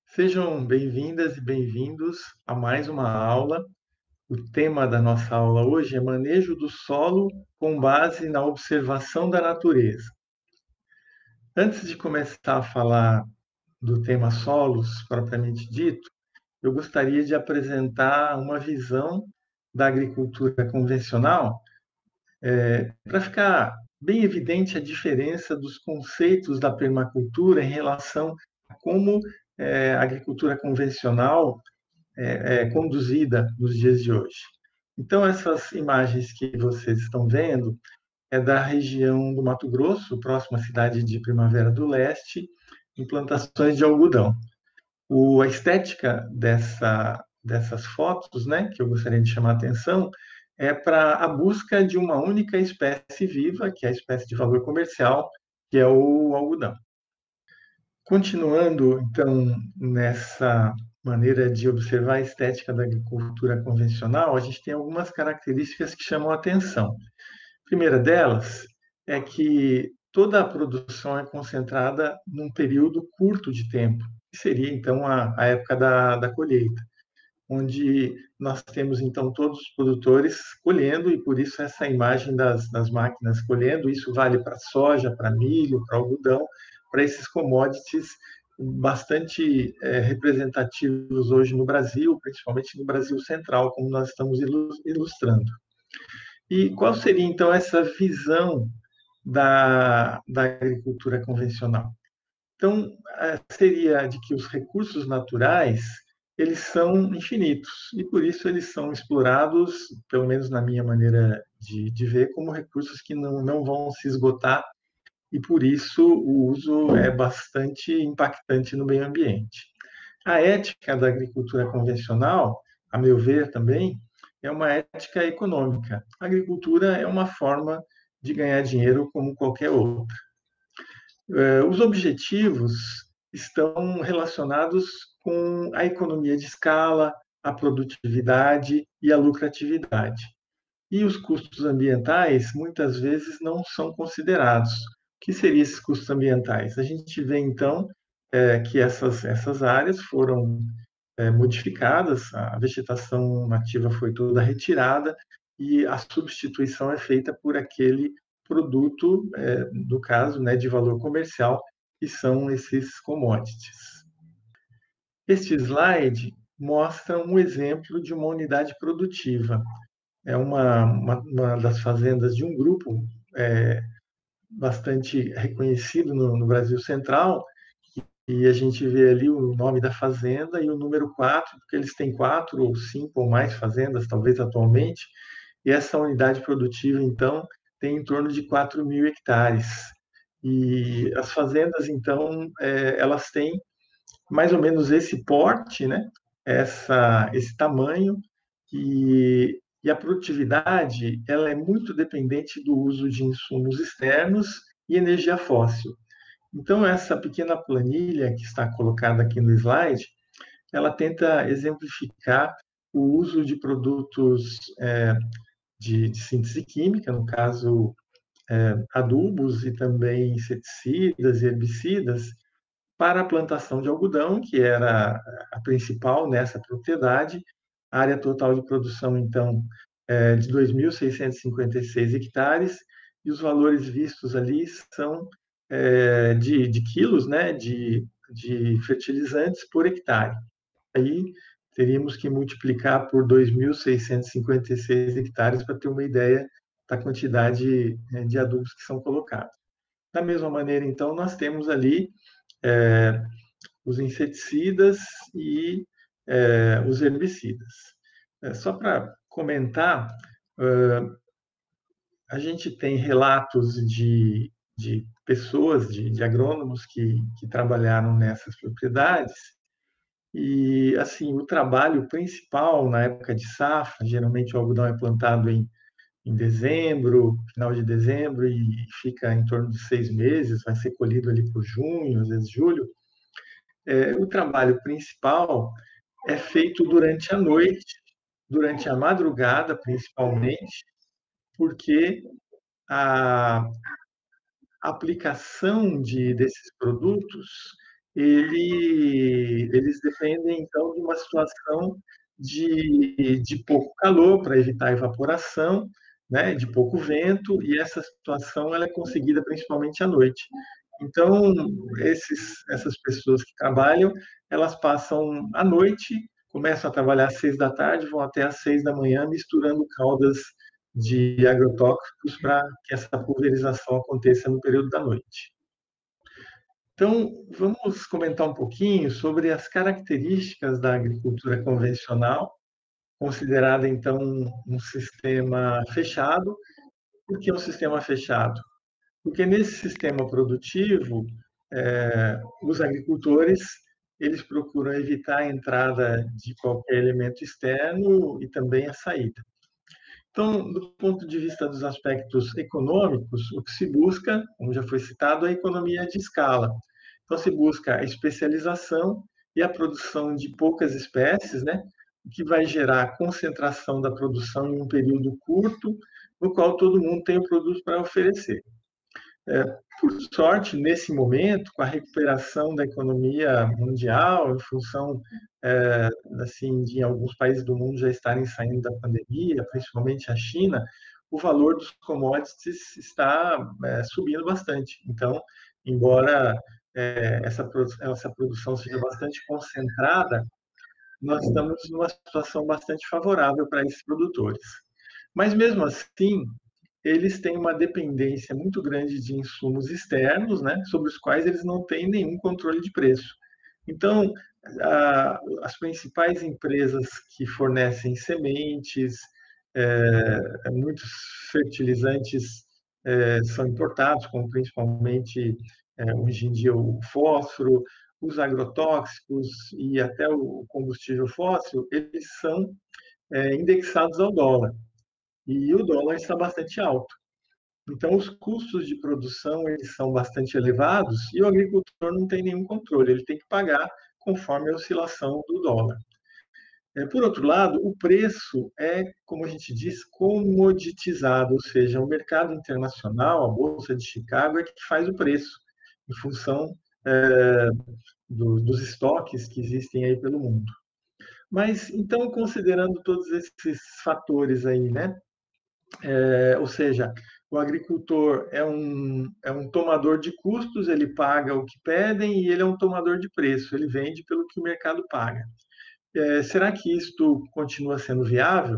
Sejam bem-vindas e bem-vindos a mais uma aula. O tema da nossa aula hoje é manejo do solo com base na observação da natureza. Antes de começar a falar do tema solos propriamente dito, eu gostaria de apresentar uma visão da agricultura convencional, para ficar bem evidente a diferença dos conceitos da permacultura em relação a como a agricultura convencional é conduzida nos dias de hoje. Então, essas imagens que vocês estão vendo é da região do Mato Grosso, próxima à cidade de Primavera do Leste, em plantações de algodão. A estética dessas fotos, né, que eu gostaria de chamar a atenção, é para a busca de uma única espécie viva, que é a espécie de valor comercial, que é o algodão. Continuando, então, nessa maneira de observar a estética da agricultura convencional, a gente tem algumas características que chamam a atenção. A primeira delas é que toda a produção é concentrada num período curto de tempo, que seria, então, a época da colheita, onde nós temos, então, todos os produtores colhendo, e por isso essa imagem das máquinas colhendo. Isso vale para soja, para milho, para algodão, para esses commodities bastante representativos hoje no Brasil, principalmente no Brasil central, como nós estamos ilustrando. E qual seria, então, essa visão da agricultura convencional? Então, seria de que os recursos naturais eles são infinitos e por isso eles são explorados, pelo menos na minha maneira de ver, como recursos que não vão se esgotar, e por isso o uso é bastante impactante no meio ambiente. A ética da agricultura convencional, a meu ver também, é uma ética econômica. A agricultura é uma forma de ganhar dinheiro como qualquer outra. Os objetivos estão relacionados com a economia de escala, a produtividade e a lucratividade. E os custos ambientais muitas vezes não são considerados. O que seriam esses custos ambientais? A gente vê, então, que essas áreas foram modificadas, a vegetação nativa foi toda retirada e a substituição é feita por aquele produto, no caso, né, de valor comercial, que são esses commodities. Este slide mostra um exemplo de uma unidade produtiva. É uma das fazendas de um grupo bastante reconhecido no Brasil Central, e a gente vê ali o nome da fazenda e o número 4, porque eles têm 4 ou 5 ou mais fazendas, talvez atualmente, e essa unidade produtiva, então, tem em torno de 4.000 hectares. E as fazendas, então, elas têm mais ou menos esse porte, né? Esse tamanho, e a produtividade ela é muito dependente do uso de insumos externos e energia fóssil. Então, essa pequena planilha que está colocada aqui no slide, ela tenta exemplificar o uso de produtos de síntese química, no caso, adubos e também inseticidas e herbicidas, para a plantação de algodão, que era a principal nessa propriedade. A área total de produção, então, é de 2.656 hectares, e os valores vistos ali são de quilos, né, de fertilizantes por hectare. Aí teríamos que multiplicar por 2.656 hectares para ter uma ideia da quantidade de adubos que são colocados. Da mesma maneira, então, nós temos ali é, os inseticidas e os herbicidas. Só para comentar, a gente tem relatos de pessoas, de agrônomos que trabalharam nessas propriedades, e assim o trabalho principal na época de safra, geralmente o algodão é plantado em dezembro, final de dezembro, e fica em torno de 6 meses, vai ser colhido ali por junho, às vezes julho. O trabalho principal é feito durante a noite, durante a madrugada, principalmente, porque a aplicação desses produtos eles dependem, então, de uma situação de pouco calor para evitar a evaporação, né, de pouco vento, e essa situação ela é conseguida principalmente à noite. Então, essas pessoas que trabalham, elas passam a noite, começam a trabalhar às 6 da tarde, vão até às 6 da manhã, misturando caldas de agrotóxicos para que essa pulverização aconteça no período da noite. Então, vamos comentar um pouquinho sobre as características da agricultura convencional, considerada então um sistema fechado. Por que um sistema fechado? Porque nesse sistema produtivo, os agricultores eles procuram evitar a entrada de qualquer elemento externo e também a saída. Então, do ponto de vista dos aspectos econômicos, o que se busca, como já foi citado, é a economia de escala. Então, se busca a especialização e a produção de poucas espécies, né, o que vai gerar a concentração da produção em um período curto, no qual todo mundo tem o produto para oferecer. Por sorte, nesse momento, com a recuperação da economia mundial, em função assim de alguns países do mundo já estarem saindo da pandemia, principalmente a China, o valor dos commodities está subindo bastante. Então, embora essa produção seja bastante concentrada, nós estamos numa situação bastante favorável para esses produtores. Mas mesmo assim, eles têm uma dependência muito grande de insumos externos, né, sobre os quais eles não têm nenhum controle de preço. Então, as principais empresas que fornecem sementes, muitos fertilizantes são importados, como principalmente hoje em dia o fósforo, os agrotóxicos e até o combustível fóssil, eles são indexados ao dólar. E o dólar está bastante alto. Então, os custos de produção eles são bastante elevados e o agricultor não tem nenhum controle, ele tem que pagar conforme a oscilação do dólar. Por outro lado, o preço é, como a gente diz, comoditizado, ou seja, o mercado internacional, a Bolsa de Chicago, é que faz o preço, em função dos estoques que existem aí pelo mundo. Mas, então, considerando todos esses fatores aí, né? Ou seja, o agricultor é um tomador de custos, ele paga o que pedem e ele é um tomador de preço, ele vende pelo que o mercado paga. Será que isto continua sendo viável?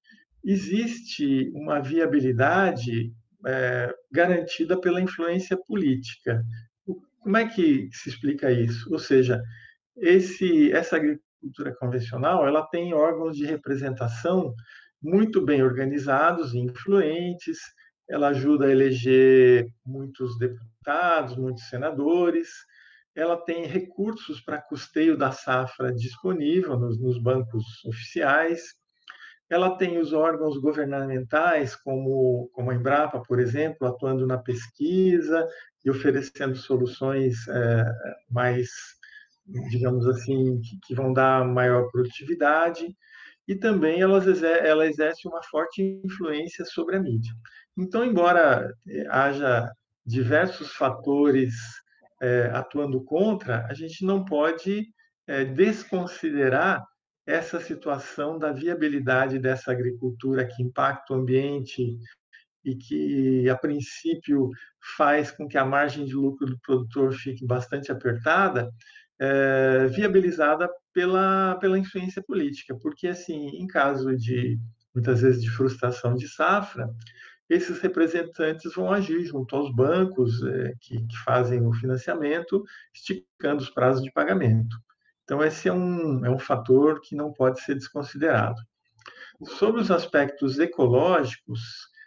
Existe uma viabilidade garantida pela influência política. Como é que se explica isso? Ou seja, essa agricultura convencional, ela tem órgãos de representação muito bem organizados e influentes, ela ajuda a eleger muitos deputados, muitos senadores, ela tem recursos para custeio da safra disponível nos bancos oficiais, ela tem os órgãos governamentais, como a Embrapa, por exemplo, atuando na pesquisa e oferecendo soluções mais, digamos assim, que vão dar maior produtividade, e também ela exerce uma forte influência sobre a mídia. Então, embora haja diversos fatores atuando contra, a gente não pode desconsiderar essa situação da viabilidade dessa agricultura que impacta o ambiente e que, a princípio, faz com que a margem de lucro do produtor fique bastante apertada, viabilizada pela influência política. Porque, assim, em caso de, muitas vezes, de frustração de safra, esses representantes vão agir junto aos bancos que fazem o financiamento, esticando os prazos de pagamento. Então, esse é um fator que não pode ser desconsiderado. Sobre os aspectos ecológicos,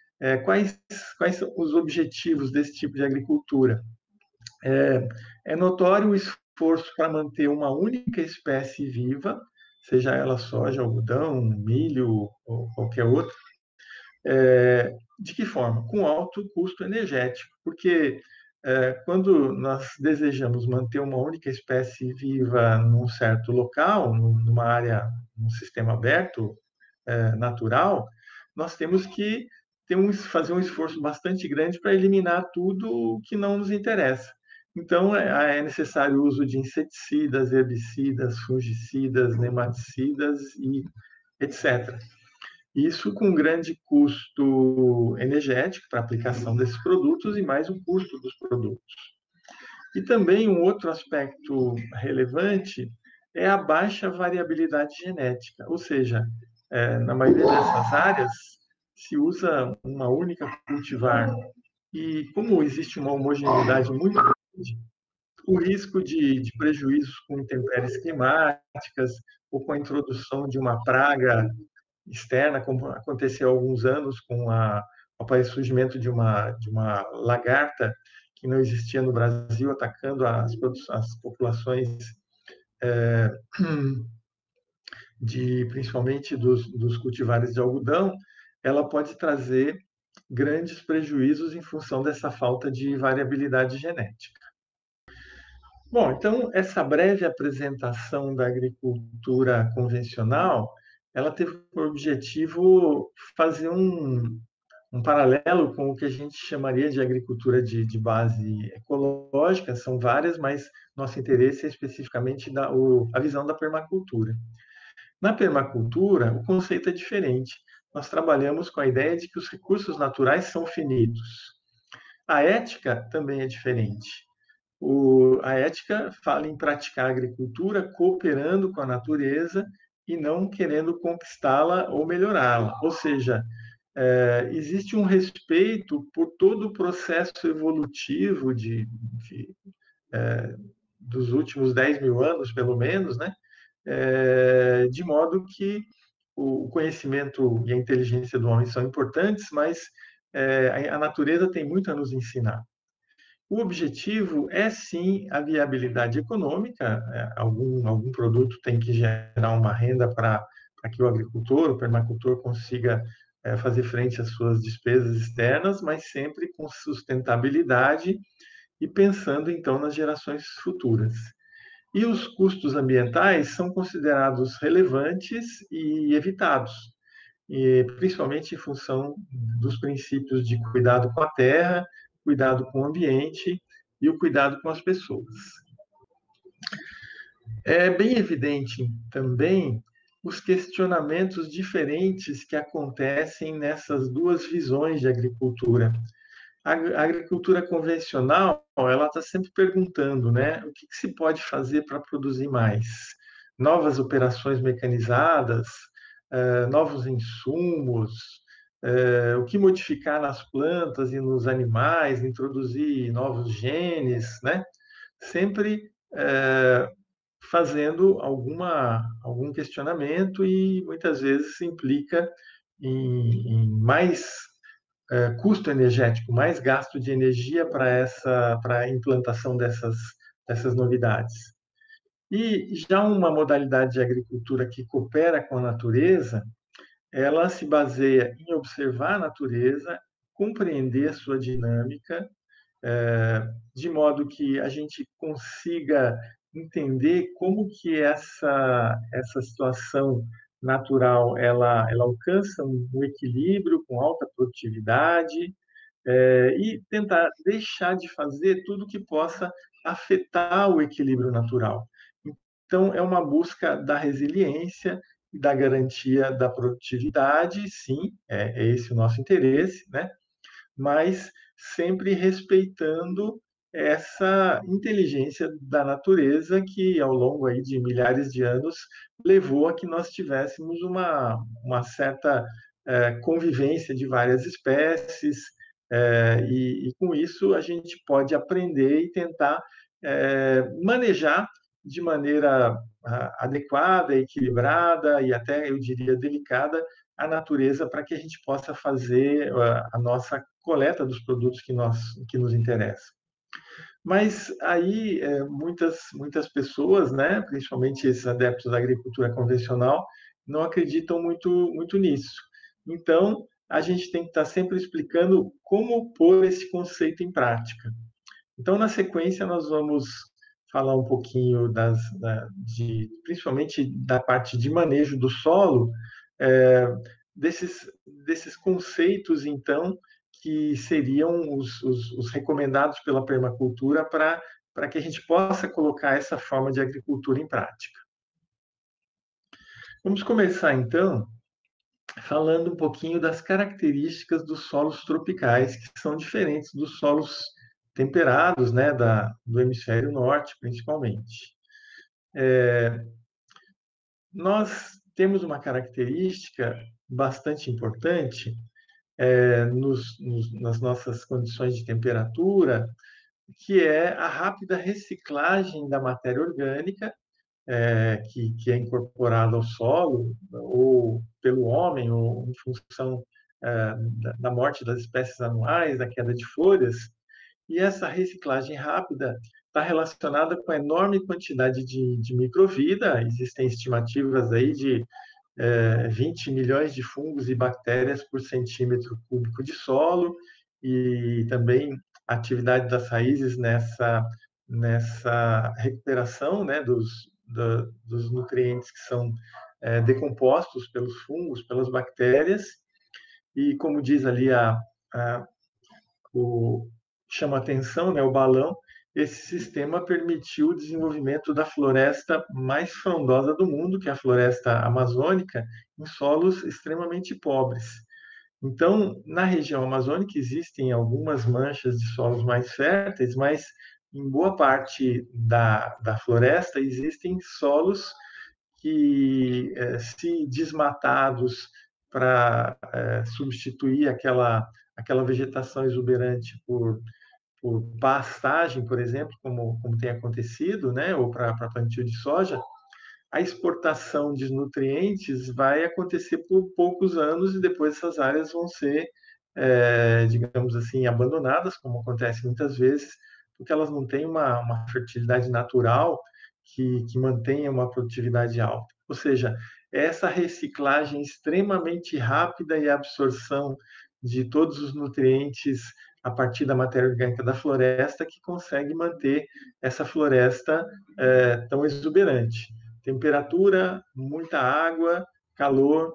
quais são os objetivos desse tipo de agricultura? É notório o esforço para manter uma única espécie viva, seja ela soja, algodão, milho ou qualquer outra. De que forma? Com alto custo energético, porque quando nós desejamos manter uma única espécie viva num certo local, numa área, num sistema aberto, natural, nós temos que fazer um esforço bastante grande para eliminar tudo que não nos interessa. Então, é necessário o uso de inseticidas, herbicidas, fungicidas, nematicidas e etc. Isso com grande custo energético para a aplicação desses produtos e mais o custo dos produtos. E também um outro aspecto relevante é a baixa variabilidade genética, ou seja, na maioria dessas áreas se usa uma única cultivar e como existe uma homogeneidade muito grande, o risco de prejuízos com intempéries climáticas ou com a introdução de uma praga externa, como aconteceu há alguns anos com o surgimento de uma lagarta que não existia no Brasil, atacando as populações principalmente dos cultivares de algodão, ela pode trazer grandes prejuízos em função dessa falta de variabilidade genética. Bom, então essa breve apresentação da agricultura convencional, ela teve por objetivo fazer um paralelo com o que a gente chamaria de agricultura de base ecológica, são várias, mas nosso interesse é especificamente a visão da permacultura. Na permacultura, o conceito é diferente. Nós trabalhamos com a ideia de que os recursos naturais são finitos. A ética também é diferente. A ética fala em praticar a agricultura cooperando com a natureza e não querendo conquistá-la ou melhorá-la. Ou seja, existe um respeito por todo o processo evolutivo dos últimos 10 mil anos, pelo menos, né? De modo que o conhecimento e a inteligência do homem são importantes, mas a natureza tem muito a nos ensinar. O objetivo é, sim, a viabilidade econômica. Algum produto tem que gerar uma renda para que o agricultor, o permacultor, consiga fazer frente às suas despesas externas, mas sempre com sustentabilidade e pensando, então, nas gerações futuras. E os custos ambientais são considerados relevantes e evitados, e principalmente em função dos princípios de cuidado com a terra, cuidado com o ambiente e o cuidado com as pessoas. É bem evidente também os questionamentos diferentes que acontecem nessas duas visões de agricultura. A agricultura convencional, ela está sempre perguntando, né, o que se pode fazer para produzir mais? Novas operações mecanizadas, novos insumos, o que modificar nas plantas e nos animais, introduzir novos genes, né? Sempre fazendo algum questionamento e muitas vezes implica em mais custo energético, mais gasto de energia para a implantação dessas novidades. E já uma modalidade de agricultura que coopera com a natureza, ela se baseia em observar a natureza, compreender a sua dinâmica, de modo que a gente consiga entender como que essa situação natural ela alcança um equilíbrio com alta produtividade, e tentar deixar de fazer tudo que possa afetar o equilíbrio natural. Então, é uma busca da resiliência e da garantia da produtividade, sim, é esse o nosso interesse, né? Mas sempre respeitando essa inteligência da natureza que, ao longo aí de milhares de anos, levou a que nós tivéssemos uma certa convivência de várias espécies, e com isso a gente pode aprender e tentar manejar de maneira adequada, equilibrada e até, eu diria, delicada a natureza para que a gente possa fazer a nossa coleta dos produtos que nos interessam. Mas aí muitas pessoas, né, principalmente esses adeptos da agricultura convencional, não acreditam muito nisso. Então, a gente tem que estar sempre explicando como pôr esse conceito em prática. Então, na sequência, nós vamos falar um pouquinho principalmente da parte de manejo do solo, é, desses conceitos, então, que seriam os recomendados pela permacultura para para que a gente possa colocar essa forma de agricultura em prática. Vamos começar, então, falando um pouquinho das características dos solos tropicais, que são diferentes dos solos temperados, né, do hemisfério norte, principalmente. Nós temos uma característica bastante importante nas nossas condições de temperatura, que é a rápida reciclagem da matéria orgânica, que é incorporada ao solo, ou pelo homem, ou em função da morte das espécies anuais, da queda de folhas. E essa reciclagem rápida está relacionada com a enorme quantidade de microvida. Existem estimativas aí de 20 milhões de fungos e bactérias por centímetro cúbico de solo, e também a atividade das raízes nessa recuperação, né, dos nutrientes que são decompostos pelos fungos, pelas bactérias. E como diz ali o chama atenção, né, o balão, esse sistema permitiu o desenvolvimento da floresta mais frondosa do mundo, que é a floresta amazônica, em solos extremamente pobres. Então, na região amazônica existem algumas manchas de solos mais férteis, mas em boa parte da floresta existem solos que, se desmatados para substituir aquela vegetação exuberante por pastagem, por exemplo, como tem acontecido, né, ou para plantio de soja, a exportação de nutrientes vai acontecer por poucos anos e depois essas áreas vão ser, digamos assim, abandonadas, como acontece muitas vezes, porque elas não têm uma fertilidade natural que mantenha uma produtividade alta. Ou seja, essa reciclagem extremamente rápida e a absorção de todos os nutrientes a partir da matéria orgânica da floresta que consegue manter essa floresta tão exuberante. Temperatura, muita água, calor,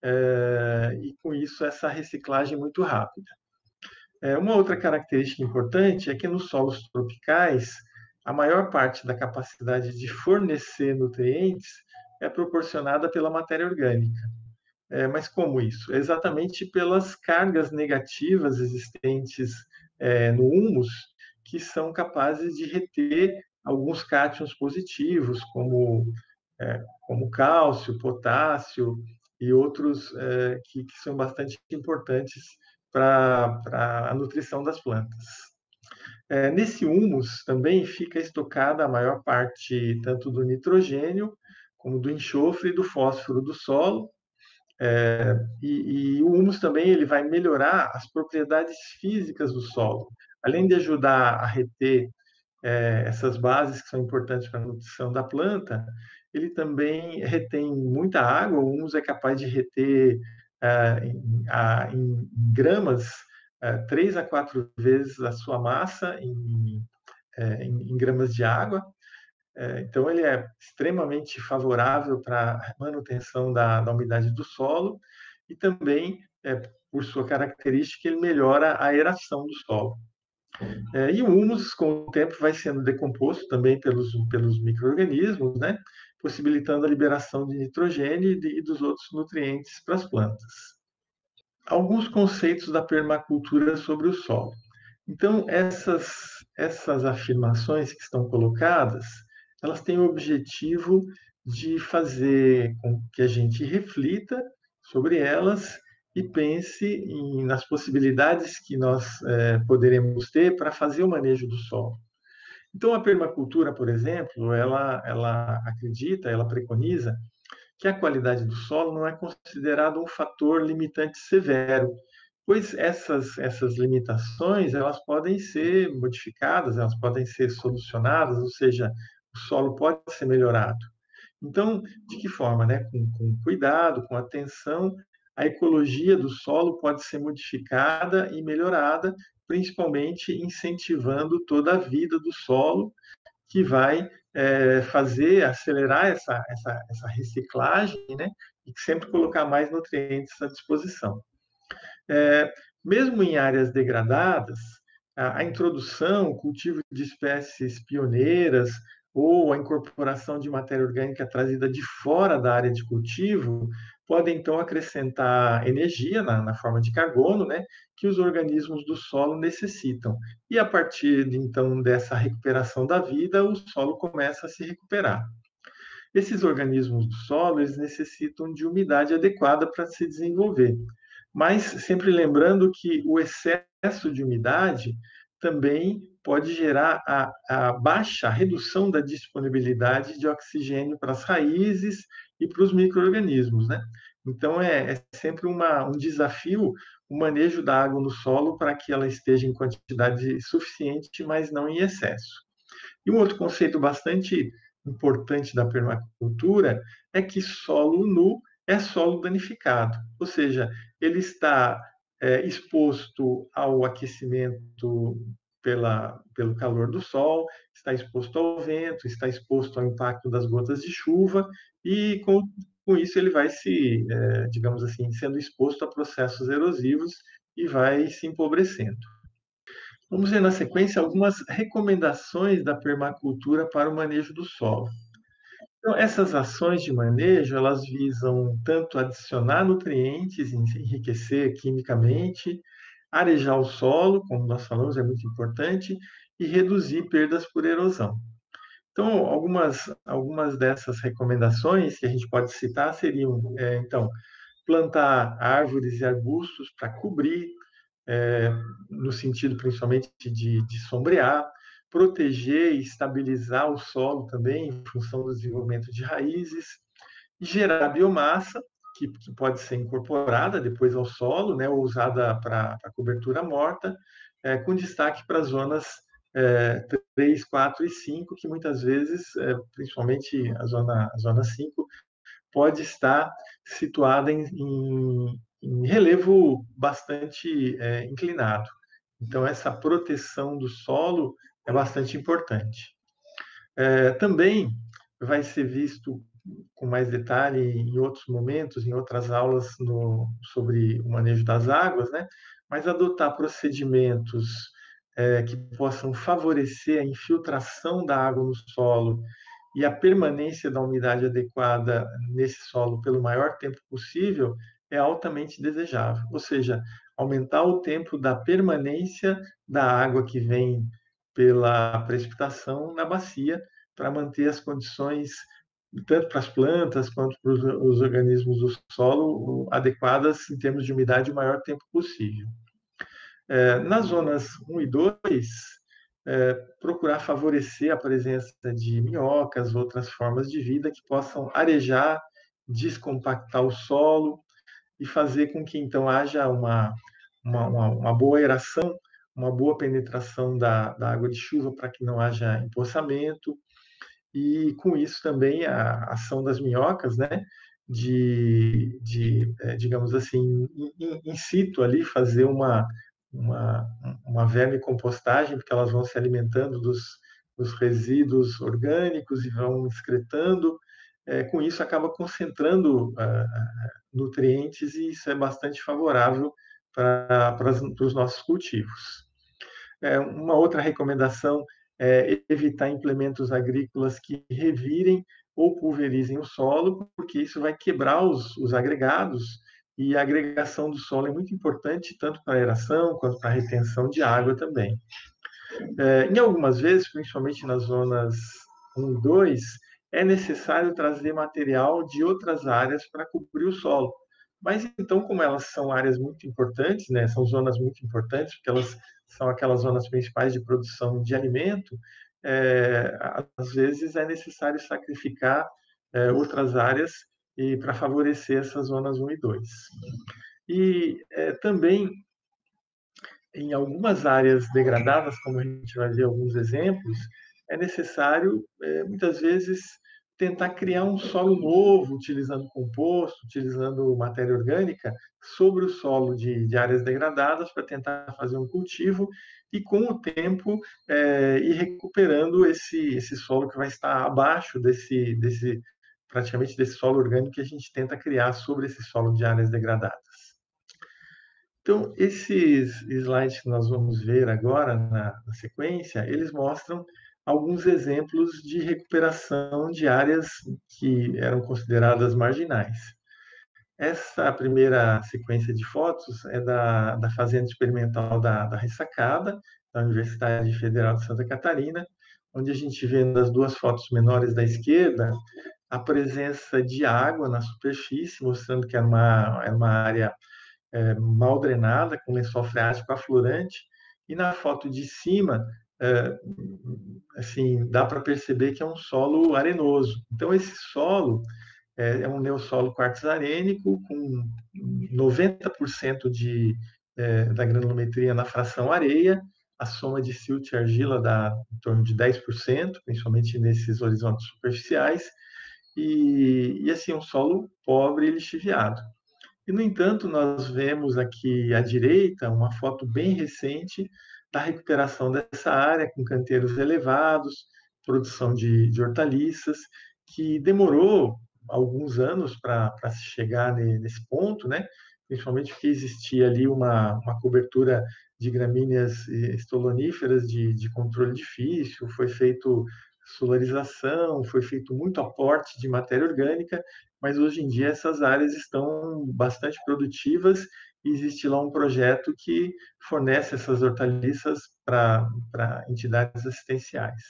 e com isso essa reciclagem muito rápida. Uma outra característica importante é que nos solos tropicais, a maior parte da capacidade de fornecer nutrientes é proporcionada pela matéria orgânica. Mas como isso? Exatamente pelas cargas negativas existentes no humus, que são capazes de reter alguns cátions positivos, como cálcio, potássio e outros que são bastante importantes para a nutrição das plantas. Nesse humus também fica estocada a maior parte tanto do nitrogênio como do enxofre e do fósforo do solo. E o humus também ele vai melhorar as propriedades físicas do solo, além de ajudar a reter essas bases que são importantes para a nutrição da planta. Ele também retém muita água. O humus é capaz de reter em gramas 3 a 4 vezes a sua massa em gramas de água. Então, ele é extremamente favorável para a manutenção da umidade do solo e também, por sua característica, ele melhora a aeração do solo. E o humus, com o tempo, vai sendo decomposto também pelos micro-organismos, né? Possibilitando a liberação de nitrogênio e dos outros nutrientes para as plantas. Alguns conceitos da permacultura sobre o solo. Então, essas afirmações que estão colocadas, elas têm o objetivo de fazer com que a gente reflita sobre elas e pense nas possibilidades que nós poderemos ter para fazer o manejo do solo. Então, a permacultura, por exemplo, ela acredita, ela preconiza que a qualidade do solo não é considerado um fator limitante severo, pois essas limitações elas podem ser modificadas, elas podem ser solucionadas, ou seja, o solo pode ser melhorado. Então, de que forma, né? Com cuidado, com atenção, a ecologia do solo pode ser modificada e melhorada, principalmente incentivando toda a vida do solo, que vai acelerar essa reciclagem, né? E sempre colocar mais nutrientes à disposição. Mesmo em áreas degradadas, a introdução, o cultivo de espécies pioneiras ou a incorporação de matéria orgânica trazida de fora da área de cultivo podem, então, acrescentar energia na forma de carbono, né, que os organismos do solo necessitam. E a partir, então, dessa recuperação da vida, o solo começa a se recuperar. Esses organismos do solo, eles necessitam de umidade adequada para se desenvolver. Mas sempre lembrando que o excesso de umidade também pode gerar a redução da disponibilidade de oxigênio para as raízes e para os micro-organismos, né? Então, é sempre um desafio o manejo da água no solo para que ela esteja em quantidade suficiente, mas não em excesso. E um outro conceito bastante importante da permacultura é que solo nu é solo danificado, ou seja, ele está exposto ao aquecimento pelo calor do sol, está exposto ao vento, está exposto ao impacto das gotas de chuva e com isso ele vai digamos assim, sendo exposto a processos erosivos e vai se empobrecendo. Vamos ver na sequência algumas recomendações da permacultura para o manejo do solo. Então, essas ações de manejo, elas visam tanto adicionar nutrientes, enriquecer quimicamente, arejar o solo, como nós falamos, é muito importante, e reduzir perdas por erosão. Então, algumas dessas recomendações que a gente pode citar seriam, então, plantar árvores e arbustos para cobrir é, no sentido principalmente de sombrear, proteger e estabilizar o solo também, em função do desenvolvimento de raízes, gerar biomassa, que pode ser incorporada depois ao solo, né, ou usada para cobertura morta, com destaque para as zonas 3, 4 e 5, que muitas vezes, principalmente a zona 5, pode estar situada em relevo bastante inclinado. Então, essa proteção do solo é bastante importante. Também vai ser visto com mais detalhe em outros momentos, em outras aulas sobre o manejo das águas, né? Mas adotar procedimentos que possam favorecer a infiltração da água no solo e a permanência da umidade adequada nesse solo pelo maior tempo possível é altamente desejável. Ou seja, aumentar o tempo da permanência da água que vem pela precipitação na bacia para manter as condições tanto para as plantas quanto para os organismos do solo adequadas em termos de umidade o maior tempo possível. Nas zonas 1 e 2, procurar favorecer a presença de minhocas, outras formas de vida que possam arejar, descompactar o solo e fazer com que, então, haja uma boa aeração, uma boa penetração da água de chuva para que não haja empoçamento, e com isso também a ação das minhocas, né, digamos assim, in situ ali, fazer uma, uma vermicompostagem, porque elas vão se alimentando dos resíduos orgânicos e vão excretando. Com isso, acaba concentrando nutrientes e isso é bastante favorável para os nossos cultivos. Uma outra recomendação é evitar implementos agrícolas que revirem ou pulverizem o solo, porque isso vai quebrar os agregados e a agregação do solo é muito importante, tanto para a aeração quanto para a retenção de água também. Em algumas vezes, principalmente nas zonas 1 e 2, é necessário trazer material de outras áreas para cobrir o solo. Mas então, como elas são áreas muito importantes, né, são zonas muito importantes, porque elas são aquelas zonas principais de produção de alimento, às vezes é necessário sacrificar outras áreas e para favorecer essas zonas 1 e 2. E também em algumas áreas degradadas, como a gente vai ver alguns exemplos, é necessário, muitas vezes, tentar criar um solo novo, utilizando composto, utilizando matéria orgânica, sobre o solo de áreas degradadas, para tentar fazer um cultivo e, com o tempo, ir recuperando esse solo que vai estar abaixo praticamente desse solo orgânico que a gente tenta criar sobre esse solo de áreas degradadas. Então, esses slides que nós vamos ver agora na sequência, eles mostram alguns exemplos de recuperação de áreas que eram consideradas marginais. Essa primeira sequência de fotos é da Fazenda Experimental da Ressacada, da Universidade Federal de Santa Catarina, onde a gente vê nas duas fotos menores da esquerda a presença de água na superfície, mostrando que era uma área mal drenada, com lençol freático aflorante, e na foto de cima, é, assim, dá para perceber que é um solo arenoso. Então, esse solo é um neossolo quartzarênico com 90% da granulometria na fração areia, a soma de silt e argila dá em torno de 10%, principalmente nesses horizontes superficiais, e assim, um solo pobre e lixiviado. E, no entanto, nós vemos aqui à direita uma foto bem recente da recuperação dessa área, com canteiros elevados, produção de hortaliças, que demorou alguns anos para se chegar nesse ponto, né? Principalmente porque existia ali uma cobertura de gramíneas estoloníferas de controle difícil, foi feito solarização, foi feito muito aporte de matéria orgânica, mas hoje em dia essas áreas estão bastante produtivas e existe lá um projeto que fornece essas hortaliças para entidades assistenciais.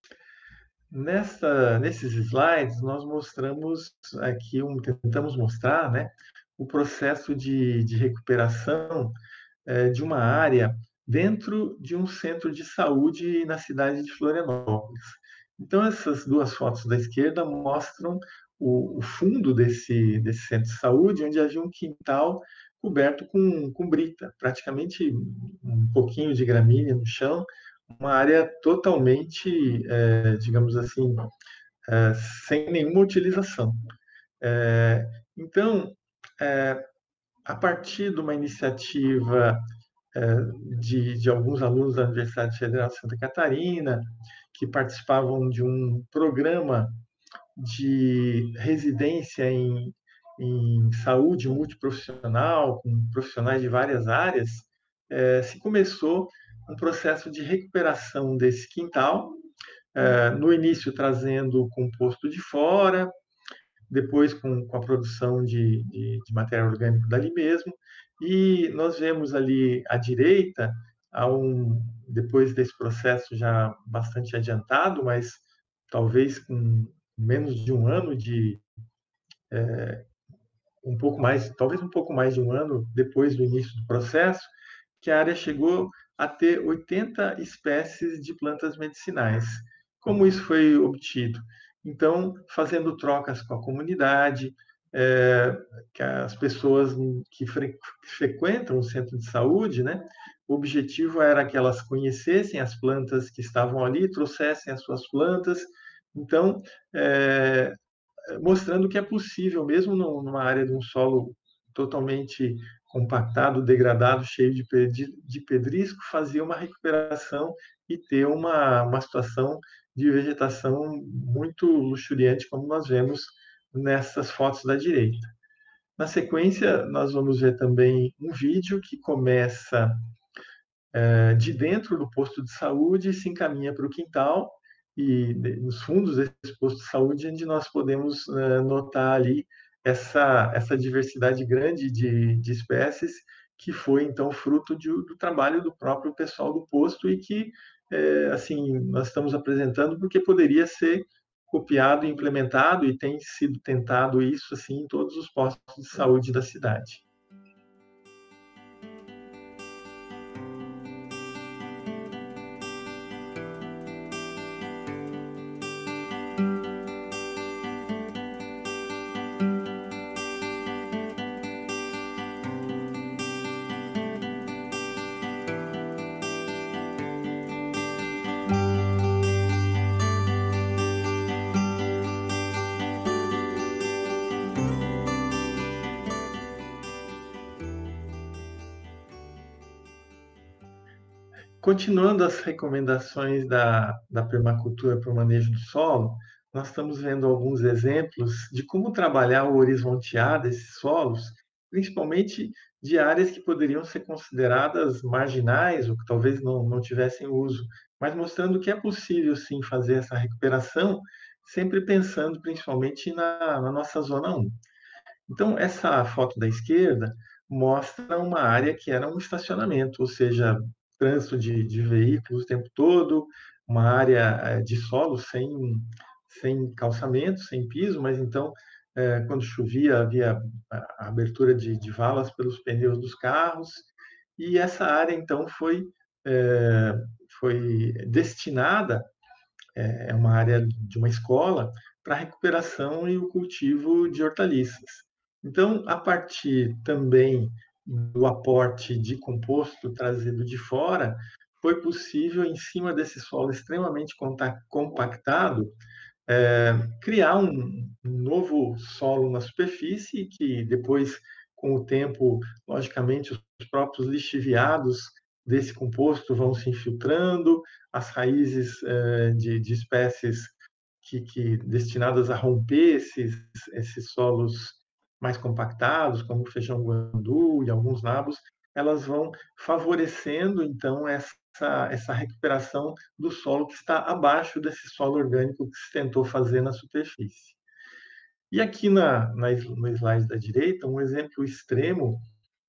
Nesses slides, nós mostramos aqui, tentamos mostrar, né, o processo de recuperação de uma área dentro de um centro de saúde na cidade de Florianópolis. Então, essas duas fotos da esquerda mostram o fundo desse centro de saúde, onde havia um quintal coberto com brita, praticamente um pouquinho de gramínea no chão, uma área totalmente, digamos assim, sem nenhuma utilização. Então, a partir de uma iniciativa de alguns alunos da Universidade Federal de Santa Catarina, que participavam de um programa de residência em saúde multiprofissional, com profissionais de várias áreas, se começou um processo de recuperação desse quintal, no início trazendo o composto de fora, depois com a produção de material orgânico dali mesmo, e nós vemos ali à direita, depois desse processo já bastante adiantado, mas talvez com menos de um ano um pouco mais, talvez um pouco mais de um ano depois do início do processo, que a área chegou a ter 80 espécies de plantas medicinais. Como isso foi obtido? Então, fazendo trocas com a comunidade, que as pessoas que frequentam o centro de saúde, né? O objetivo era que elas conhecessem as plantas que estavam ali, trouxessem as suas plantas. Então, mostrando que é possível, mesmo numa área de um solo totalmente compactado, degradado, cheio de pedrisco, fazer uma recuperação e ter uma situação de vegetação muito luxuriante, como nós vemos nessas fotos da direita. Na sequência, nós vamos ver também um vídeo que começa de dentro do posto de saúde e se encaminha para o quintal, e nos fundos desse posto de saúde, onde nós podemos notar ali essa diversidade grande de espécies, que foi, então, fruto do trabalho do próprio pessoal do posto e que, assim, nós estamos apresentando porque poderia ser copiado e implementado, e tem sido tentado isso, assim, em todos os postos de saúde da cidade. Continuando as recomendações da permacultura para o manejo do solo, nós estamos vendo alguns exemplos de como trabalhar o horizontear desses solos, principalmente de áreas que poderiam ser consideradas marginais ou que talvez não tivessem uso, mas mostrando que é possível sim fazer essa recuperação, sempre pensando principalmente na nossa zona 1. Então, essa foto da esquerda mostra uma área que era um estacionamento, ou seja, trânsito de veículos o tempo todo, uma área de solo sem calçamento, sem piso, mas então, quando chovia, havia a abertura de valas pelos pneus dos carros, e essa área, então, eh, foi destinada, é uma área de uma escola, para a recuperação e o cultivo de hortaliças. Então, a partir também do aporte de composto trazido de fora, foi possível, em cima desse solo extremamente compactado, criar um novo solo na superfície, que depois, com o tempo, logicamente, os próprios lixiviados desse composto vão se infiltrando, as raízes de espécies destinadas a romper esses solos mais compactados, como o feijão guandu e alguns nabos, elas vão favorecendo, então, essa recuperação do solo que está abaixo desse solo orgânico que se tentou fazer na superfície. E aqui no slide da direita, um exemplo extremo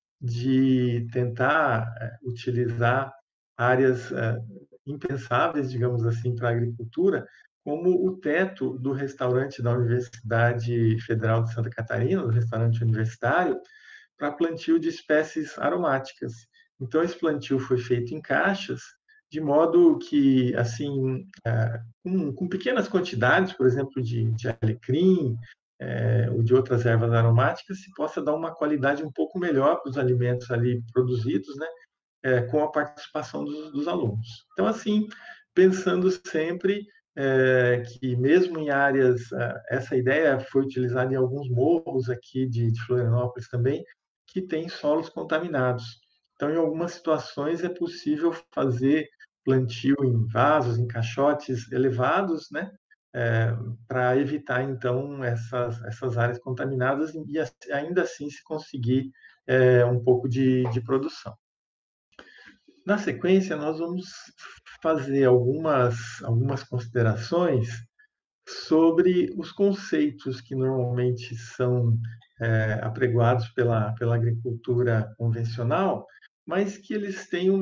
de tentar utilizar áreas impensáveis, digamos assim, para a agricultura, como o teto do restaurante da Universidade Federal de Santa Catarina, do restaurante universitário, para plantio de espécies aromáticas. Então, esse plantio foi feito em caixas, de modo que, assim, com pequenas quantidades, por exemplo, de alecrim, ou de outras ervas aromáticas, se possa dar uma qualidade um pouco melhor para os alimentos ali produzidos, né, com a participação dos alunos. Então, assim, pensando sempre que mesmo em áreas, essa ideia foi utilizada em alguns morros aqui de Florianópolis também, que tem solos contaminados. Então, em algumas situações é possível fazer plantio em vasos, em caixotes elevados, né, para evitar então essas áreas contaminadas e ainda assim se conseguir um pouco de produção. Na sequência, nós vamos fazer algumas considerações sobre os conceitos que normalmente são apregoados pela agricultura convencional, mas que eles têm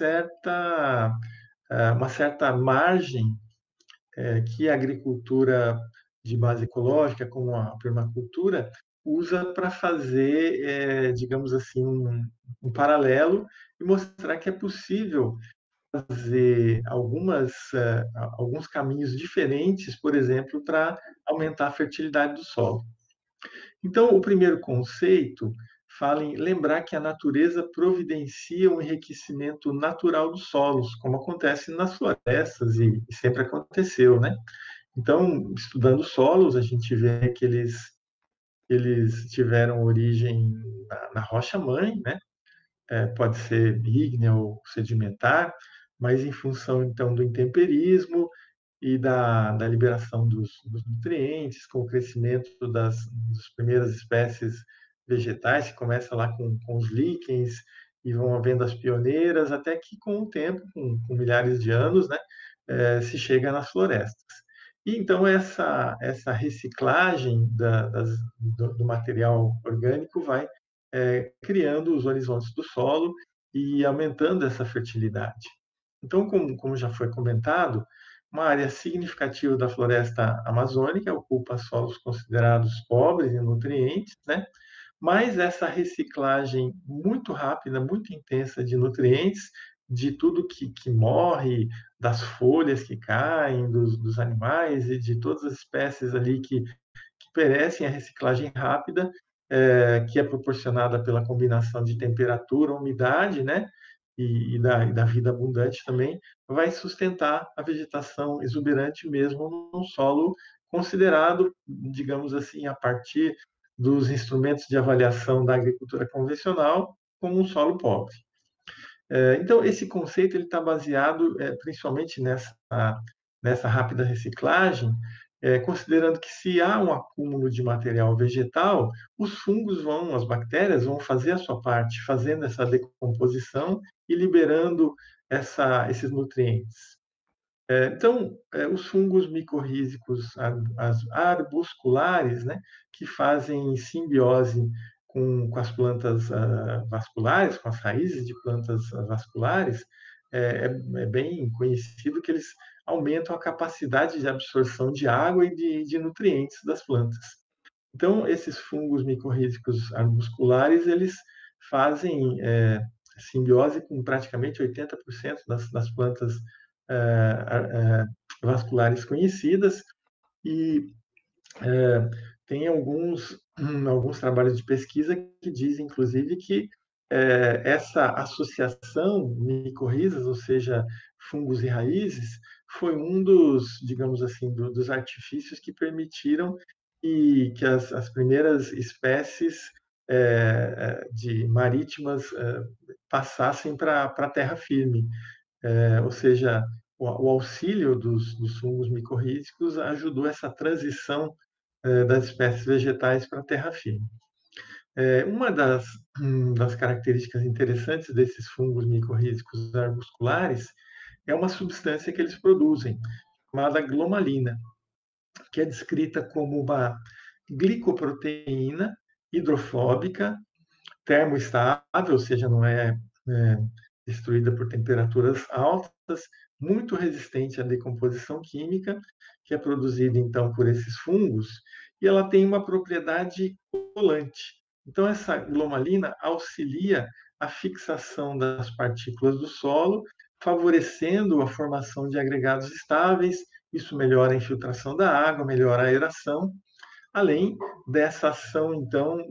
uma certa margem que a agricultura de base ecológica, como a permacultura, usa para fazer, digamos assim, um paralelo e mostrar que é possível fazer alguns caminhos diferentes, por exemplo, para aumentar a fertilidade do solo. Então, o primeiro conceito fala em lembrar que a natureza providencia um enriquecimento natural dos solos, como acontece nas florestas e sempre aconteceu, né? Então, estudando solos, a gente vê que eles tiveram origem na rocha-mãe, né? Pode ser ígnea ou sedimentar, mas em função, então, do intemperismo e da liberação dos nutrientes, com o crescimento das primeiras espécies vegetais, que começa lá com os líquens e vão havendo as pioneiras, até que com o tempo, com milhares de anos, né, se chega nas florestas. E então essa reciclagem do material orgânico vai criando os horizontes do solo e aumentando essa fertilidade. Então, como já foi comentado, uma área significativa da floresta amazônica ocupa solos considerados pobres em nutrientes, né? Mas essa reciclagem muito rápida, muito intensa de nutrientes, de tudo que morre, das folhas que caem, dos animais e de todas as espécies ali que perecem, a reciclagem rápida, que é proporcionada pela combinação de temperatura, umidade, né? E da vida abundante também, vai sustentar a vegetação exuberante mesmo num solo considerado, digamos assim, a partir dos instrumentos de avaliação da agricultura convencional, como um solo pobre. Então, esse conceito ele está baseado principalmente nessa rápida reciclagem, considerando que se há um acúmulo de material vegetal, os fungos vão, as bactérias vão fazer a sua parte, fazendo essa decomposição e liberando esses nutrientes. Então, os fungos micorrízicos arbusculares, né, que fazem simbiose com as plantas vasculares, com as raízes de plantas vasculares, é bem conhecido que eles aumentam a capacidade de absorção de água e de nutrientes das plantas. Então, esses fungos micorrízicos arbusculares, eles fazem simbiose com praticamente 80% das plantas vasculares conhecidas e tem alguns trabalhos de pesquisa que dizem, inclusive, que essa associação micorrizas, ou seja, fungos e raízes, foi um dos, digamos assim, dos artifícios que permitiram que as primeiras espécies de marítimas passassem para a terra firme. Ou seja, o auxílio dos fungos micorrízicos ajudou essa transição das espécies vegetais para a terra firme. Uma das características interessantes desses fungos micorrízicos arbusculares é uma substância que eles produzem, chamada glomalina, que é descrita como uma glicoproteína hidrofóbica termoestável, ou seja, não é destruída por temperaturas altas, muito resistente à decomposição química, que é produzida então por esses fungos, e ela tem uma propriedade colante. Então, essa glomalina auxilia a fixação das partículas do solo, favorecendo a formação de agregados estáveis. Isso melhora a infiltração da água, melhora a aeração, além dessa ação, então,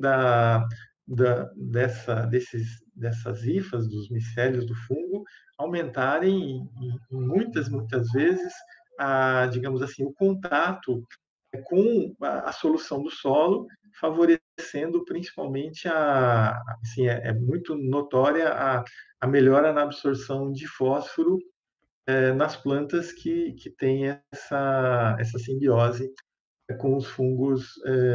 dessas hifas, dos micélios do fungo, aumentarem muitas vezes, digamos assim, o contato com a solução do solo, favorecendo principalmente assim, é muito notória a melhora na absorção de fósforo nas plantas que têm essa simbiose com os fungos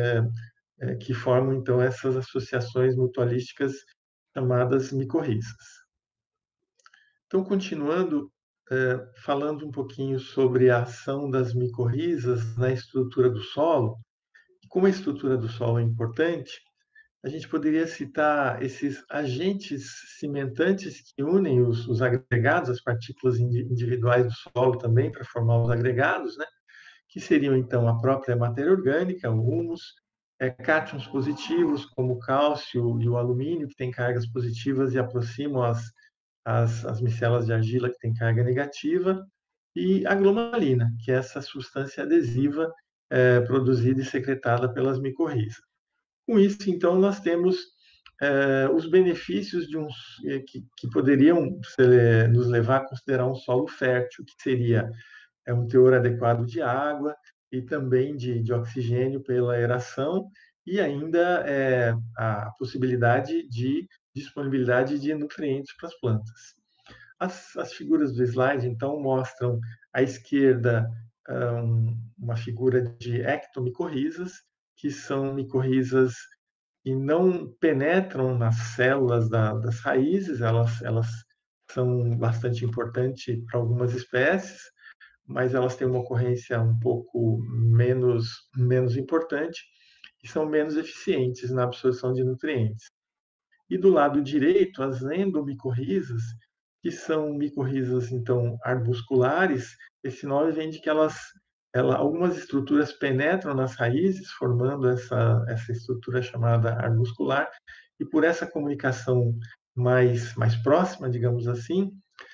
que formam, então, essas associações mutualísticas chamadas micorrizas. Então, continuando, falando um pouquinho sobre a ação das micorrizas na estrutura do solo, como a estrutura do solo é importante, a gente poderia citar esses agentes cimentantes que unem os agregados, as partículas individuais do solo também, para formar os agregados, né? Que seriam, então, a própria matéria orgânica, o humus, cátions positivos, como o cálcio e o alumínio, que têm cargas positivas e aproximam as micelas de argila, que têm carga negativa, e a glomalina, que é essa substância adesiva produzida e secretada pelas micorrizas. Com isso, então, nós temos os benefícios que poderiam nos levar a considerar um solo fértil, que seria um teor adequado de água e também de oxigênio pela aeração e ainda a possibilidade de disponibilidade de nutrientes para as plantas. As figuras do slide, então, mostram à esquerda uma figura de ectomicorrizas, que são micorrizas que não penetram nas células das raízes, elas são bastante importantes para algumas espécies, mas elas têm uma ocorrência um pouco menos importante e são menos eficientes na absorção de nutrientes. E do lado direito, as endomicorrizas, que são micorrizas, então, arbusculares, esse nome vem de que algumas estruturas penetram nas raízes, formando essa estrutura chamada arbuscular, e por essa comunicação mais próxima, digamos assim,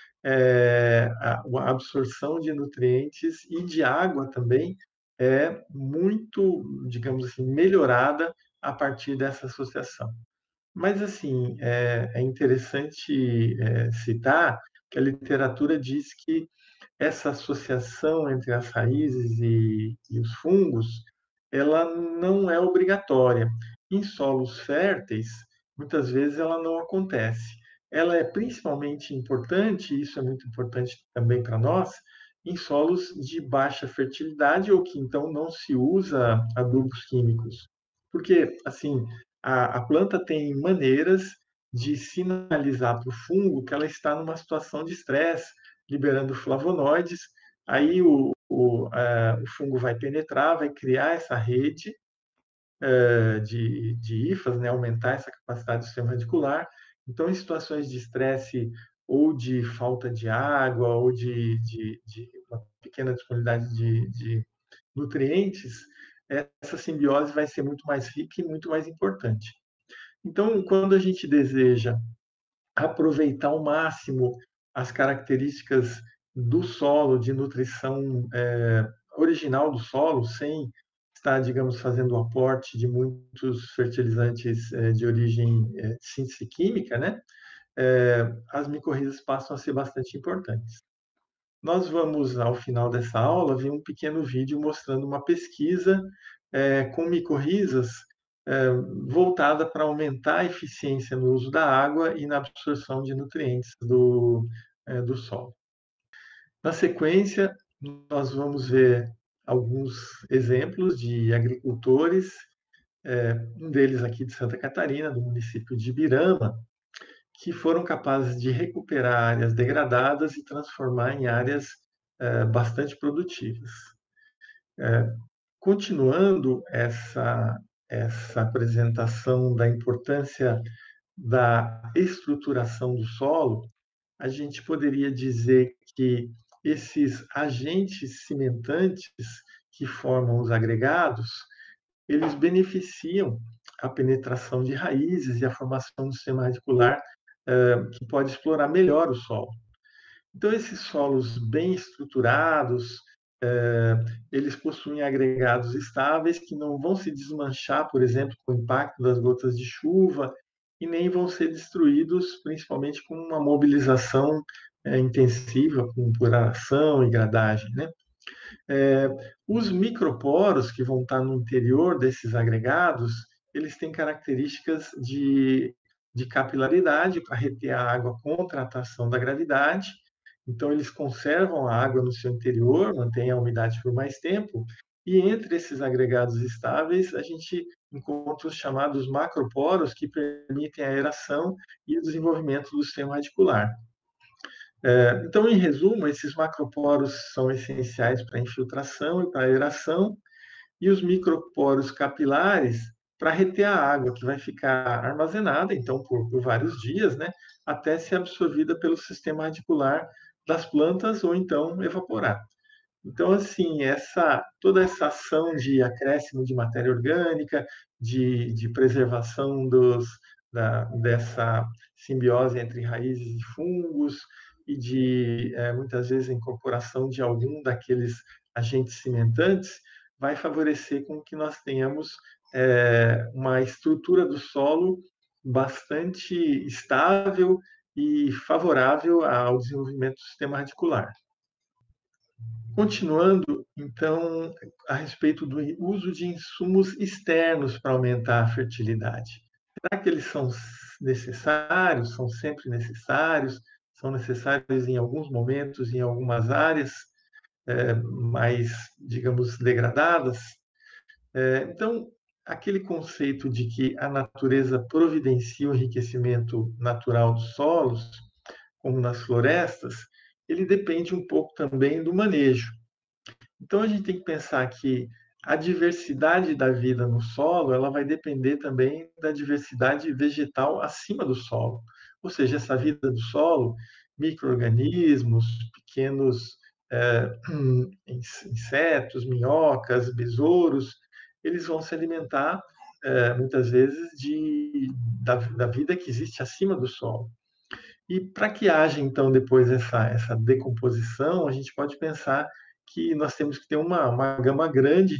a absorção de nutrientes e de água também é muito, digamos assim, melhorada a partir dessa associação. Mas, assim, é interessante citar que a literatura diz que essa associação entre as raízes e os fungos, ela não é obrigatória. Em solos férteis, muitas vezes ela não acontece. Ela é principalmente importante, e isso é muito importante também para nós, em solos de baixa fertilidade ou que então não se usa adubos químicos. Porque, assim, a planta tem maneiras de sinalizar para o fungo que ela está numa situação de estresse, liberando flavonoides. Aí o fungo vai penetrar, vai criar essa rede de hifas, né, aumentar essa capacidade do sistema radicular. Então, em situações de estresse ou de falta de água ou de uma pequena disponibilidade de nutrientes, essa simbiose vai ser muito mais rica e muito mais importante. Então, quando a gente deseja aproveitar ao máximo as características do solo, de nutrição original do solo, sem estar, digamos, fazendo o aporte de muitos fertilizantes de origem de síntese química, né? As micorrizas passam a ser bastante importantes. Nós vamos, ao final dessa aula, ver um pequeno vídeo mostrando uma pesquisa com micorrizas voltada para aumentar a eficiência no uso da água e na absorção de nutrientes do solo. Na sequência, nós vamos ver alguns exemplos de agricultores, um deles aqui de Santa Catarina, do município de Ibirama, que foram capazes de recuperar áreas degradadas e transformar em áreas bastante produtivas. Continuando essa apresentação da importância da estruturação do solo, a gente poderia dizer que esses agentes cimentantes que formam os agregados, eles beneficiam a penetração de raízes e a formação do sistema radicular, que pode explorar melhor o solo. Então, esses solos bem estruturados, eles possuem agregados estáveis que não vão se desmanchar, por exemplo, com o impacto das gotas de chuva, e nem vão ser destruídos, principalmente com uma mobilização intensiva, com puração e gradagem, né? Os microporos que vão estar no interior desses agregados, eles têm características de capilaridade para reter a água contra a atração da gravidade. Então, eles conservam a água no seu interior, mantêm a umidade por mais tempo. E entre esses agregados estáveis, a gente encontra os chamados macroporos, que permitem a aeração e o desenvolvimento do sistema radicular. Então, em resumo, esses macroporos são essenciais para a infiltração e para a aeração, e os microporos capilares para reter a água, que vai ficar armazenada, então, por vários dias, né, até ser absorvida pelo sistema radicular das plantas ou então evaporar. Então, assim, toda essa ação de acréscimo de matéria orgânica, de preservação dessa simbiose entre raízes e fungos, e muitas vezes, a incorporação de algum daqueles agentes cimentantes, vai favorecer com que nós tenhamos uma estrutura do solo bastante estável e favorável ao desenvolvimento do sistema radicular. Continuando, então, a respeito do uso de insumos externos para aumentar a fertilidade. Será que eles são necessários? São sempre necessários? São necessários em alguns momentos, em algumas áreas mais, digamos, degradadas? Então, aquele conceito de que a natureza providencia o enriquecimento natural dos solos, como nas florestas, ele depende um pouco também do manejo. Então, a gente tem que pensar que a diversidade da vida no solo, ela vai depender também da diversidade vegetal acima do solo. Ou seja, essa vida do solo, micro-organismos, pequenos insetos, minhocas, besouros, eles vão se alimentar, muitas vezes, da vida que existe acima do solo. E para que haja, então, depois essa decomposição, a gente pode pensar que nós temos que ter uma gama grande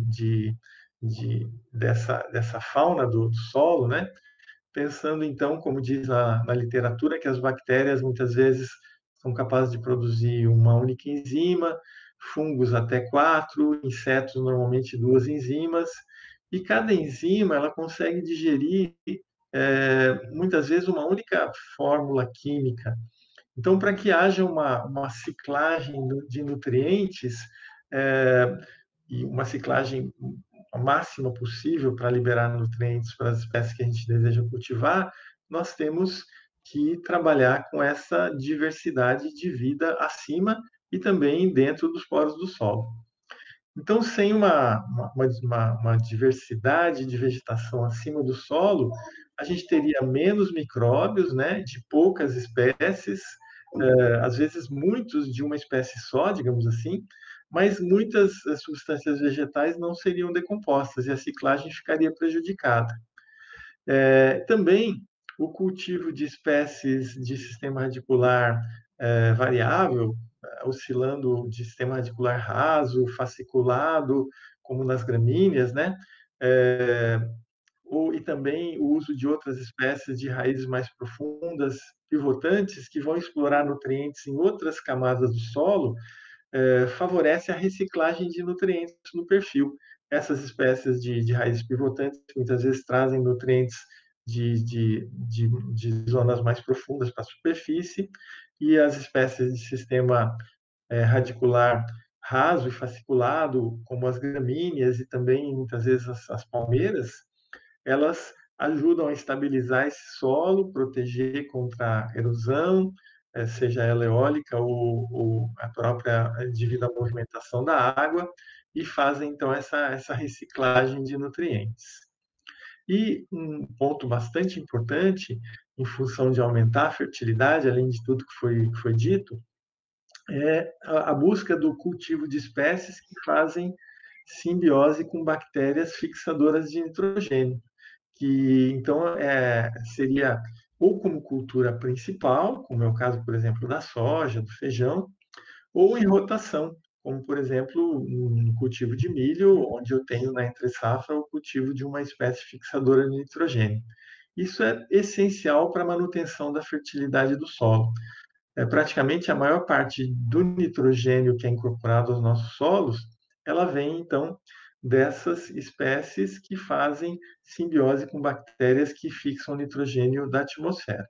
dessa fauna do solo, né? Pensando, então, como diz na literatura, que as bactérias muitas vezes são capazes de produzir uma única enzima, fungos até 4, insetos normalmente 2 enzimas, e cada enzima ela consegue digerir muitas vezes uma única fórmula química. Então, para que haja uma ciclagem de nutrientes, eh, e uma ciclagem a máxima possível para liberar nutrientes para as espécies que a gente deseja cultivar, nós temos que trabalhar com essa diversidade de vida acima e também dentro dos poros do solo. Então, sem uma diversidade de vegetação acima do solo, a gente teria menos micróbios, né, de poucas espécies, às vezes muitos de uma espécie só, digamos assim, mas muitas substâncias vegetais não seriam decompostas e a ciclagem ficaria prejudicada. Também o cultivo de espécies de sistema radicular variável, oscilando de sistema radicular raso, fasciculado, como nas gramíneas, né? É, e também o uso de outras espécies de raízes mais profundas, pivotantes, que vão explorar nutrientes em outras camadas do solo, favorece a reciclagem de nutrientes no perfil. Essas espécies de raízes pivotantes muitas vezes trazem nutrientes de zonas mais profundas para a superfície, e as espécies de sistema radicular raso e fasciculado, como as gramíneas e também muitas vezes as palmeiras, elas ajudam a estabilizar esse solo, proteger contra a erosão, seja ela eólica ou a própria devido à movimentação da água, e fazem então essa reciclagem de nutrientes. E um ponto bastante importante, em função de aumentar a fertilidade, além de tudo que foi dito, é a busca do cultivo de espécies que fazem simbiose com bactérias fixadoras de nitrogênio, que então seria ou como cultura principal, como é o caso, por exemplo, da soja, do feijão, ou em rotação, como, por exemplo, no cultivo de milho, onde eu tenho na entre-safra o cultivo de uma espécie fixadora de nitrogênio. Isso é essencial para a manutenção da fertilidade do solo. Praticamente a maior parte do nitrogênio que é incorporado aos nossos solos, ela vem, então, dessas espécies que fazem simbiose com bactérias que fixam o nitrogênio da atmosfera.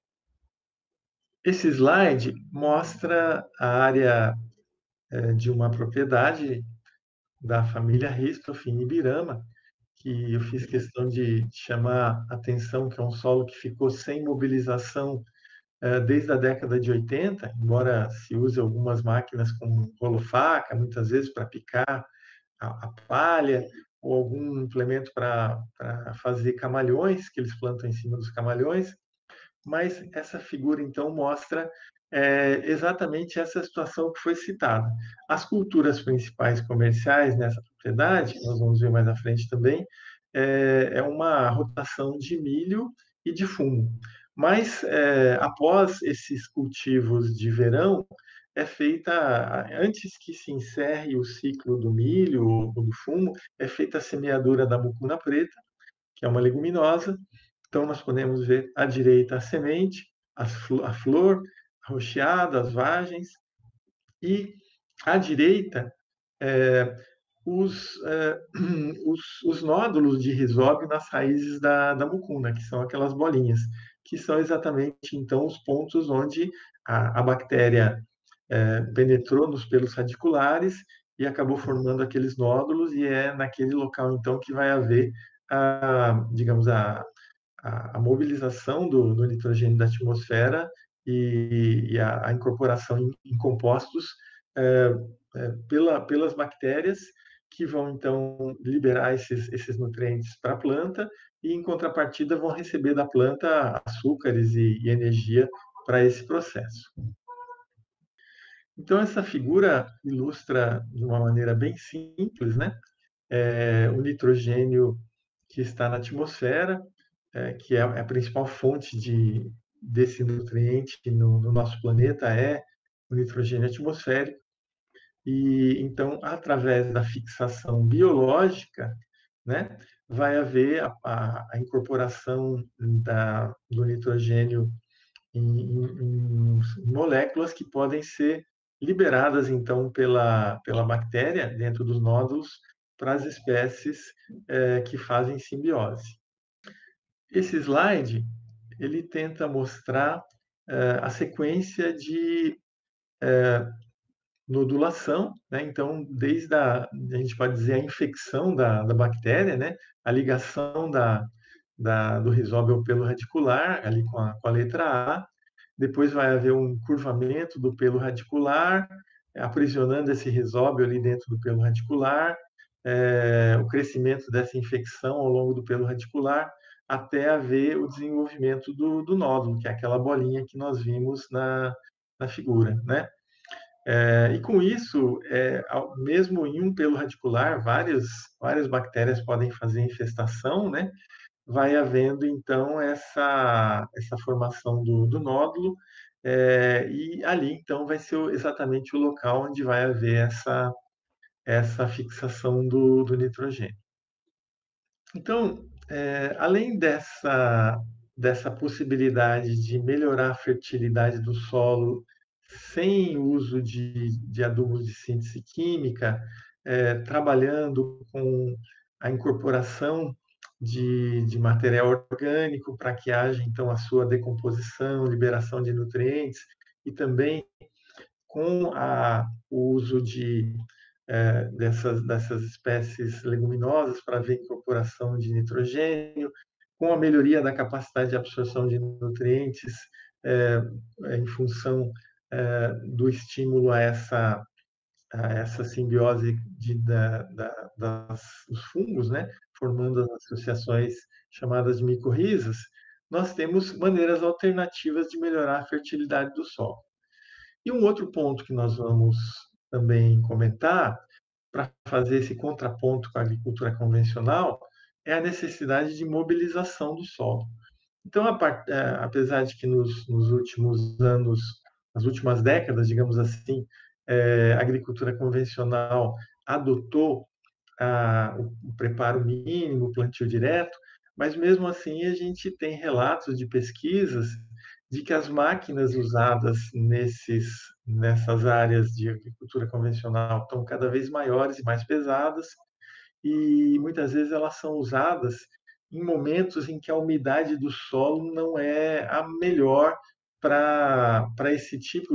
Esse slide mostra a área de uma propriedade da família Ristoff, em Ibirama, que eu fiz questão de chamar a atenção, que é um solo que ficou sem mobilização desde a década de 80, embora se use algumas máquinas com rolo-faca, muitas vezes para picar a palha, ou algum implemento para fazer camalhões, que eles plantam em cima dos camalhões, mas essa figura, então, mostra exatamente essa situação que foi citada. As culturas principais comerciais nessa propriedade, que nós vamos ver mais à frente também, é uma rotação de milho e de fumo. Mas, após esses cultivos de verão, é feita, antes que se encerre o ciclo do milho ou do fumo, é feita a semeadura da mucuna preta, que é uma leguminosa. Então, nós podemos ver à direita a semente, a flor, a rocheada, as vagens, e à direita é, os, é, os nódulos de rizóbio nas raízes da mucuna, que são aquelas bolinhas, que são exatamente, então, os pontos onde a bactéria penetrou nos pelos radiculares e acabou formando aqueles nódulos, e é naquele local, então, que vai haver, digamos, a mobilização do nitrogênio da atmosfera e a incorporação em compostos pelas bactérias, que vão, então, liberar esses nutrientes para a planta, e, em contrapartida, vão receber da planta açúcares e energia para esse processo. Então, essa figura ilustra, de uma maneira bem simples, né, o nitrogênio que está na atmosfera, que é a principal fonte desse nutriente no nosso planeta, é o nitrogênio atmosférico. E então, através da fixação biológica, né, vai haver a incorporação do nitrogênio em moléculas que podem ser liberadas, então, pela bactéria dentro dos nódulos para as espécies que fazem simbiose. Esse slide ele tenta mostrar a sequência de nodulação, né? Então, desde a gente pode dizer, a infecção da bactéria, né? A ligação do rizóbio ao pelo radicular, ali com a letra A. Depois vai haver um curvamento do pelo radicular, aprisionando esse rizóbio ali dentro do pelo radicular, o crescimento dessa infecção ao longo do pelo radicular, até haver o desenvolvimento do nódulo, que é aquela bolinha que nós vimos na figura, né? E com isso, mesmo em um pelo radicular, várias bactérias podem fazer infestação, né? Vai havendo, então, essa formação do nódulo, e ali, então, vai ser exatamente o local onde vai haver essa fixação do nitrogênio. Então, além dessa possibilidade de melhorar a fertilidade do solo sem uso de adubos de síntese química, trabalhando com a incorporação de material orgânico para que haja, então, a sua decomposição, liberação de nutrientes, e também com o uso dessas espécies leguminosas para ver incorporação de nitrogênio, com a melhoria da capacidade de absorção de nutrientes, é, em função do estímulo a essa simbiose dos fungos, né, formando as associações chamadas de micorrizas, nós temos maneiras alternativas de melhorar a fertilidade do solo. E um outro ponto que nós vamos também comentar, para fazer esse contraponto com a agricultura convencional, é a necessidade de mobilização do solo. Então, apesar de que nos últimos anos, nas últimas décadas, digamos assim, a agricultura convencional adotou o preparo mínimo, o plantio direto, mas mesmo assim a gente tem relatos de pesquisas de que as máquinas usadas nessas áreas de agricultura convencional estão cada vez maiores e mais pesadas, e muitas vezes elas são usadas em momentos em que a umidade do solo não é a melhor para esse tipo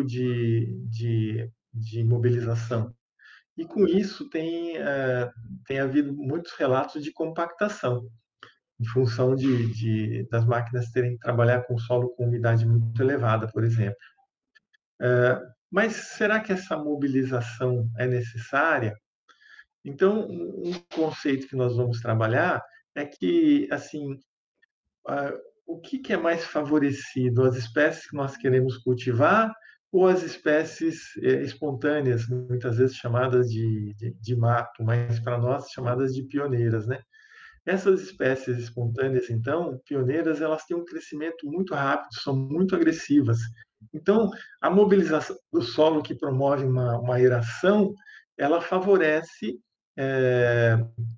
de mobilização. E com isso tem havido muitos relatos de compactação, em função das máquinas terem que trabalhar com solo com umidade muito elevada, por exemplo. Mas será que essa mobilização é necessária? Então, um conceito que nós vamos trabalhar é que, assim, o que é mais favorecido? As espécies que nós queremos cultivar ou as espécies espontâneas, muitas vezes chamadas de mato, mas para nós chamadas de pioneiras, né? Essas espécies espontâneas, então, pioneiras, elas têm um crescimento muito rápido, são muito agressivas. Então, a mobilização do solo que promove uma aeração, ela favorece é,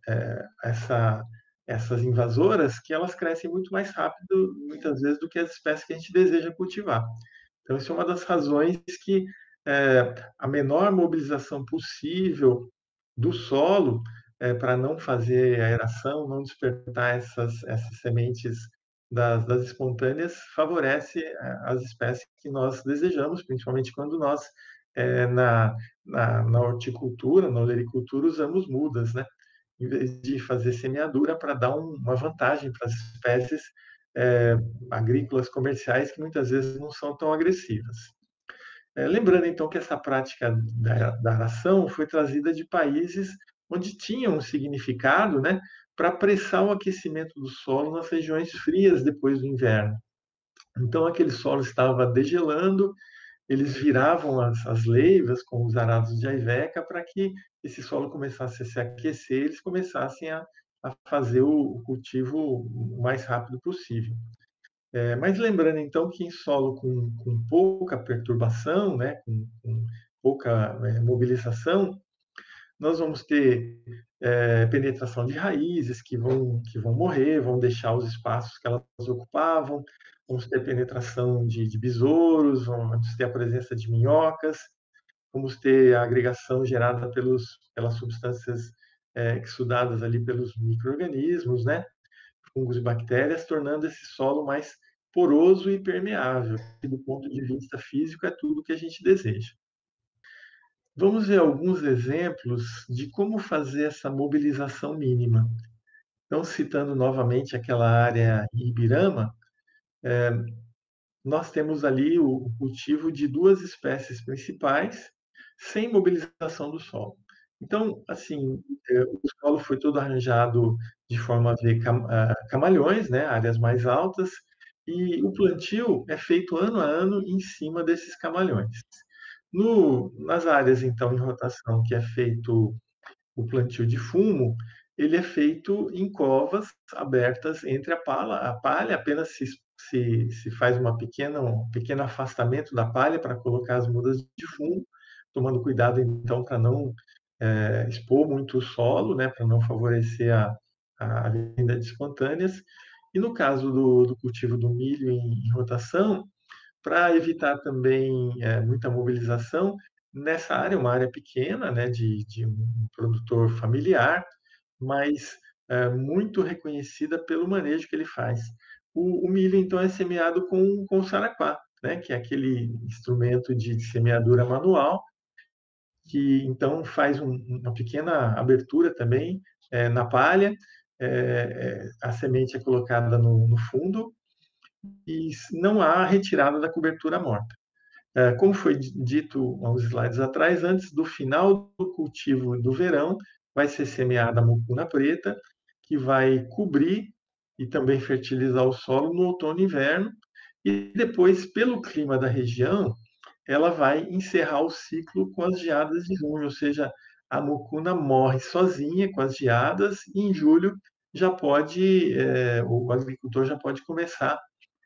essas invasoras, que elas crescem muito mais rápido, muitas vezes, do que as espécies que a gente deseja cultivar. Então, isso é uma das razões que a menor mobilização possível do solo, para não fazer aeração, não despertar essas sementes das espontâneas, favorece as espécies que nós desejamos, principalmente quando nós, na horticultura, na olericultura, usamos mudas, né? Em vez de fazer semeadura, para dar uma vantagem para as espécies agrícolas comerciais, que muitas vezes não são tão agressivas. Lembrando, então, que essa prática da aração foi trazida de países onde tinha um significado, né, para apressar o aquecimento do solo nas regiões frias depois do inverno. Então, aquele solo estava degelando, eles viravam as leivas com os arados de aiveca para que esse solo começasse a se aquecer, eles começassem a fazer o cultivo o mais rápido possível. Mas lembrando, então, que em solo com pouca perturbação, né, com pouca mobilização, nós vamos ter penetração de raízes que vão morrer, vão deixar os espaços que elas ocupavam, vamos ter penetração de besouros, vamos ter a presença de minhocas, vamos ter a agregação gerada pelas substâncias exudadas ali pelos micro-organismos, né, fungos e bactérias, tornando esse solo mais poroso e permeável, que do ponto de vista físico é tudo que a gente deseja. Vamos ver alguns exemplos de como fazer essa mobilização mínima. Então, citando novamente aquela área em Ibirama, nós temos ali o cultivo de duas espécies principais, sem mobilização do solo. Então, assim, o solo foi todo arranjado de forma a ver camalhões, né, áreas mais altas, e o plantio é feito ano a ano em cima desses camalhões. Nas áreas, então, em rotação, que é feito o plantio de fumo, ele é feito em covas abertas entre a palha apenas se faz um pequeno afastamento da palha para colocar as mudas de fumo, tomando cuidado, então, para não expor muito o solo, né, para não favorecer a vinda de espontâneas. E no caso do cultivo do milho em rotação, para evitar também muita mobilização, nessa área, uma área pequena, né, de um produtor familiar, mas muito reconhecida pelo manejo que ele faz. O milho, então, é semeado com o saraquá, né, que é aquele instrumento de semeadura manual, que então faz uma pequena abertura também na palha, a semente é colocada no fundo e não há retirada da cobertura morta. Como foi dito há uns slides atrás, antes do final do cultivo do verão, vai ser semeada a mucuna preta, que vai cobrir e também fertilizar o solo no outono e inverno, e depois, pelo clima da região, ela vai encerrar o ciclo com as geadas de junho, ou seja, a mucuna morre sozinha com as geadas, e em julho já pode, o agricultor já pode começar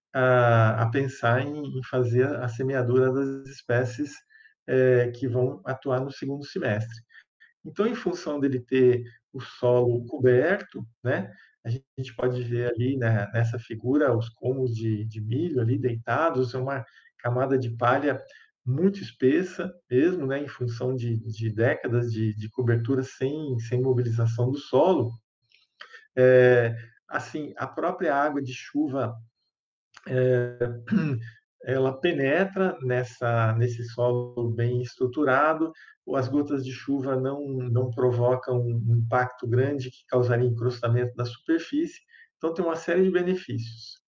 a pensar em fazer a semeadura das espécies que vão atuar no segundo semestre. Então, em função dele ter o solo coberto, né, a gente pode ver ali, né, nessa figura os colmos de milho ali deitados, é uma camada de palha muito espessa mesmo, né, em função de décadas de cobertura sem mobilização do solo. É, assim, a própria água de chuva ela penetra nesse solo bem estruturado, as gotas de chuva não provocam um impacto grande que causaria encrustamento da superfície, então tem uma série de benefícios.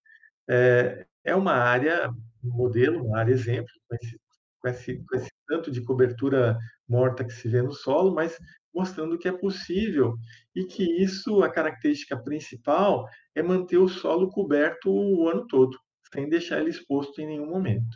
É uma área modelo, uma área exemplo, com esse tanto de cobertura morta que se vê no solo, mas mostrando que é possível e que isso, a característica principal, é manter o solo coberto o ano todo, sem deixar ele exposto em nenhum momento.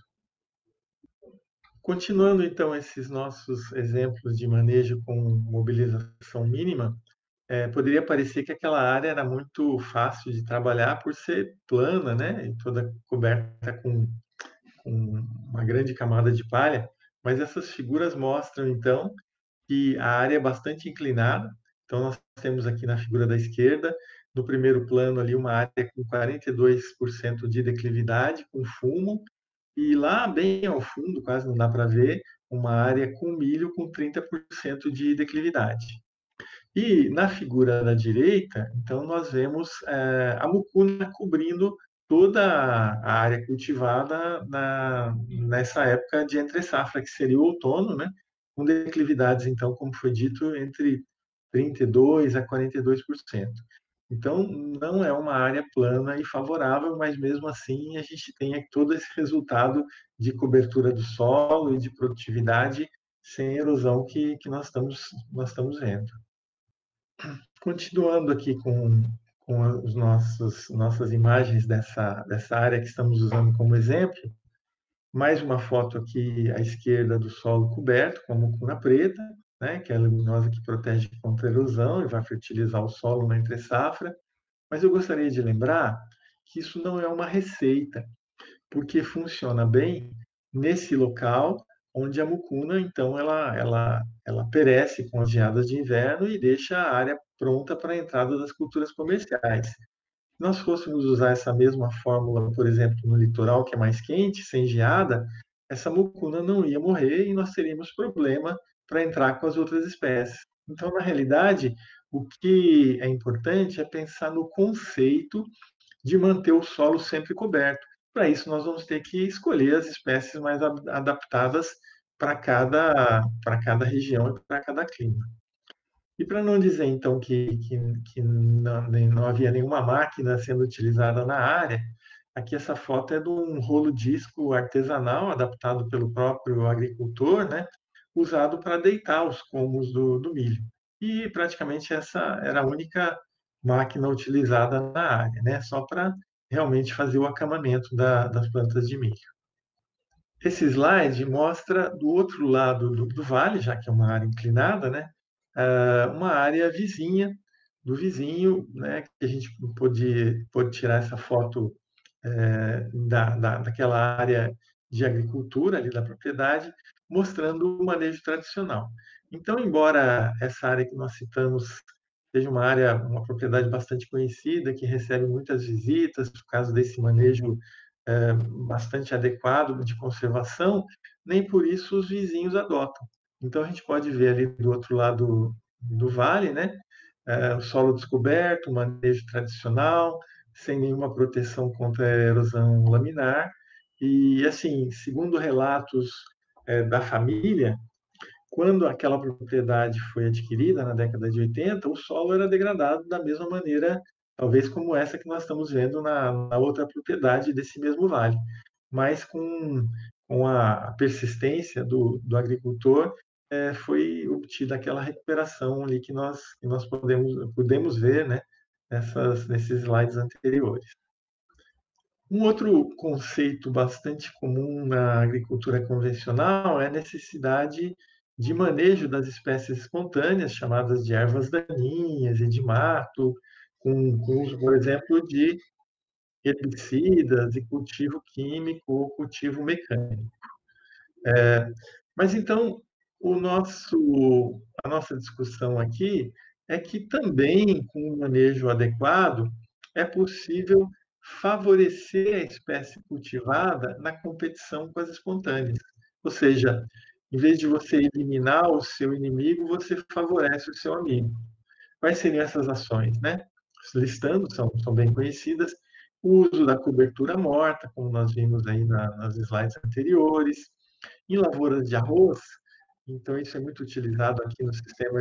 Continuando, então, esses nossos exemplos de manejo com mobilização mínima, poderia parecer que aquela área era muito fácil de trabalhar por ser plana, né, e toda coberta com uma grande camada de palha, mas essas figuras mostram, então, que a área é bastante inclinada. Então, nós temos aqui na figura da esquerda, no primeiro plano ali, uma área com 42% de declividade, com fumo, e lá bem ao fundo, quase não dá para ver, uma área com milho com 30% de declividade. E na figura da direita, então, nós vemos a mucuna cobrindo toda a área cultivada nessa época de entre-safra, que seria o outono, né? Com declividades, então, como foi dito, entre 32% a 42%. Então, não é uma área plana e favorável, mas mesmo assim a gente tem todo esse resultado de cobertura do solo e de produtividade sem erosão que nós estamos vendo. Continuando aqui com os nossas imagens dessa área que estamos usando como exemplo, mais uma foto aqui à esquerda do solo coberto, com a mucuna preta, né, que é a luminosa que protege contra a erosão e vai fertilizar o solo na entre-safra. Mas eu gostaria de lembrar que isso não é uma receita, porque funciona bem nesse local onde a mucuna, então, ela perece com as geadas de inverno e deixa a área pronta para a entrada das culturas comerciais. Se nós fôssemos usar essa mesma fórmula, por exemplo, no litoral, que é mais quente, sem geada, essa mucuna não ia morrer e nós teríamos problema para entrar com as outras espécies. Então, na realidade, o que é importante é pensar no conceito de manter o solo sempre coberto, Para isso, nós vamos ter que escolher as espécies mais adaptadas para cada região e para cada clima. E para não dizer, então, que não havia nenhuma máquina sendo utilizada na área, aqui essa foto é de um rolo disco artesanal adaptado pelo próprio agricultor, né, usado para deitar os colmos do milho. E praticamente essa era a única máquina utilizada na área, né, só para realmente fazer o acamamento das plantas de milho. Esse slide mostra do outro lado do vale, já que é uma área inclinada, né, uma área vizinha do vizinho, né, que a gente pôde tirar essa foto daquela área de agricultura ali da propriedade, mostrando o manejo tradicional. Então, embora essa área que nós citamos seja uma propriedade bastante conhecida, que recebe muitas visitas por causa desse manejo bastante adequado de conservação, nem por isso os vizinhos adotam. Então, a gente pode ver ali do outro lado do vale, né, o solo descoberto, o manejo tradicional, sem nenhuma proteção contra a erosão laminar. E, assim, segundo relatos da família, quando aquela propriedade foi adquirida na década de 80, o solo era degradado da mesma maneira, talvez como essa que nós estamos vendo na outra propriedade desse mesmo vale, mas com a persistência do agricultor, foi obtida aquela recuperação ali que nós podemos ver, né, nesses slides anteriores. Um outro conceito bastante comum na agricultura convencional é a necessidade de manejo das espécies espontâneas, chamadas de ervas daninhas e de mato, com uso, por exemplo, de herbicidas e cultivo químico ou cultivo mecânico. Mas então, a nossa discussão aqui é que também, com um manejo adequado, é possível favorecer a espécie cultivada na competição com as espontâneas. Ou seja, em vez de você eliminar o seu inimigo, você favorece o seu amigo. Quais seriam essas ações, né? Listando, são bem conhecidas, o uso da cobertura morta, como nós vimos aí nas slides anteriores, em lavouras de arroz, então isso é muito utilizado aqui no sistema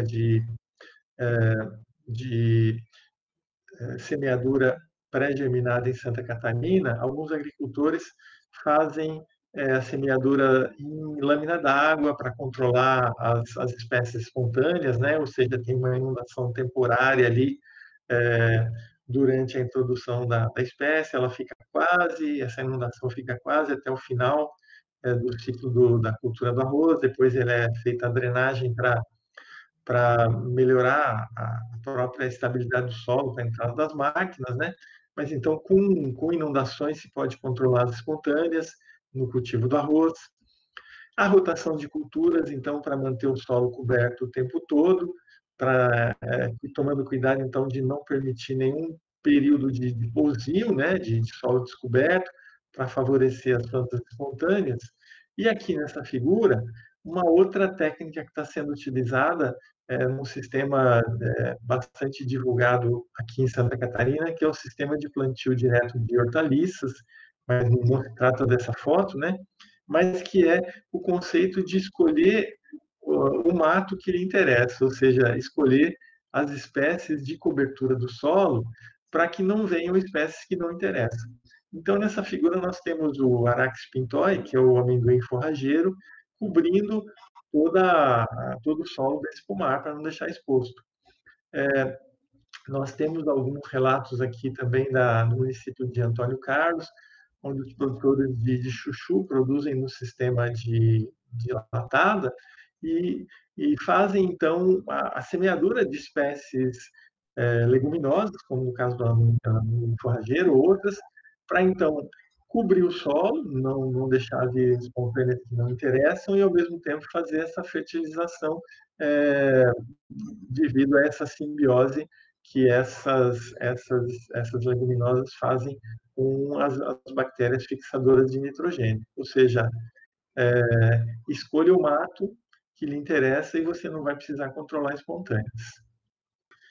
de semeadura pré-germinada em Santa Catarina. Alguns agricultores fazem a semeadura em lâmina d'água para controlar as espécies espontâneas, né? Ou seja, tem uma inundação temporária ali durante a introdução da espécie, essa inundação fica quase até o final do ciclo da cultura do arroz, depois ele é feita a drenagem para melhorar a própria estabilidade do solo para a entrada das máquinas, né? Mas então, com inundações, se pode controlar as espontâneas no cultivo do arroz. A rotação de culturas, então, para manter o solo coberto o tempo todo, tomando cuidado, então, de não permitir nenhum período de pousio, né, de solo descoberto, para favorecer as plantas espontâneas. E aqui nessa figura, uma outra técnica que está sendo utilizada num sistema bastante divulgado aqui em Santa Catarina, que é o sistema de plantio direto de hortaliças, mas não se trata dessa foto, né? Mas que é o conceito de escolher o mato que lhe interessa, ou seja, escolher as espécies de cobertura do solo para que não venham espécies que não interessam. Então, nessa figura, nós temos o Arax pintoi, que é o amendoim forrageiro, cobrindo todo o solo desse pomar para não deixar exposto. Nós temos alguns relatos aqui também do município de Antônio Carlos, onde os produtores de chuchu produzem no sistema de latada e fazem, então, a semeadura de espécies leguminosas, como no caso do amendoim forrageiro, ou outras, para, então, cobrir o solo, não deixar de espontâneas que não interessam, e, ao mesmo tempo, fazer essa fertilização devido a essa simbiose que essas leguminosas fazem com as bactérias fixadoras de nitrogênio. Ou seja, escolha o mato que lhe interessa e você não vai precisar controlar espontâneas.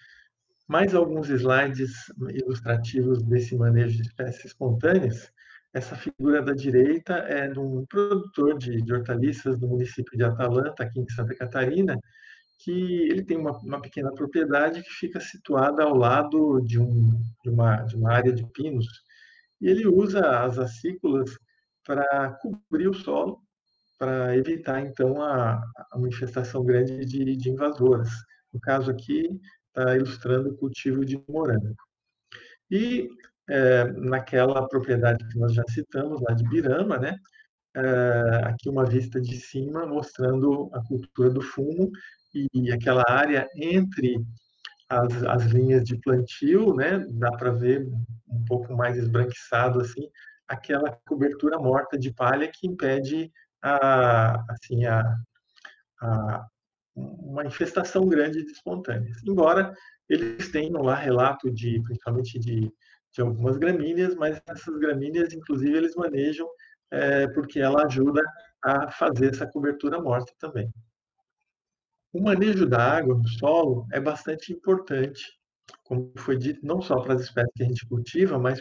Mais alguns slides ilustrativos desse manejo de espécies espontâneas. Essa figura da direita é de um produtor de hortaliças do município de Atalanta, aqui em Santa Catarina, que ele tem uma pequena propriedade que fica situada ao lado de uma área de pinos. E ele usa as acículas para cobrir o solo, para evitar, então, uma infestação grande de invasoras. No caso aqui, está ilustrando o cultivo de morango. E naquela propriedade que nós já citamos, lá de Birama, né, aqui uma vista de cima mostrando a cultura do fumo e aquela área entre as linhas de plantio, né, dá para ver um pouco mais esbranquiçado assim, aquela cobertura morta de palha que impede assim, a uma infestação grande de espontâneas. Embora eles tenham lá relato principalmente de algumas gramíneas, mas essas gramíneas, inclusive, eles manejam porque ela ajuda a fazer essa cobertura morta também. O manejo da água no solo é bastante importante, como foi dito, não só para as espécies que a gente cultiva, mas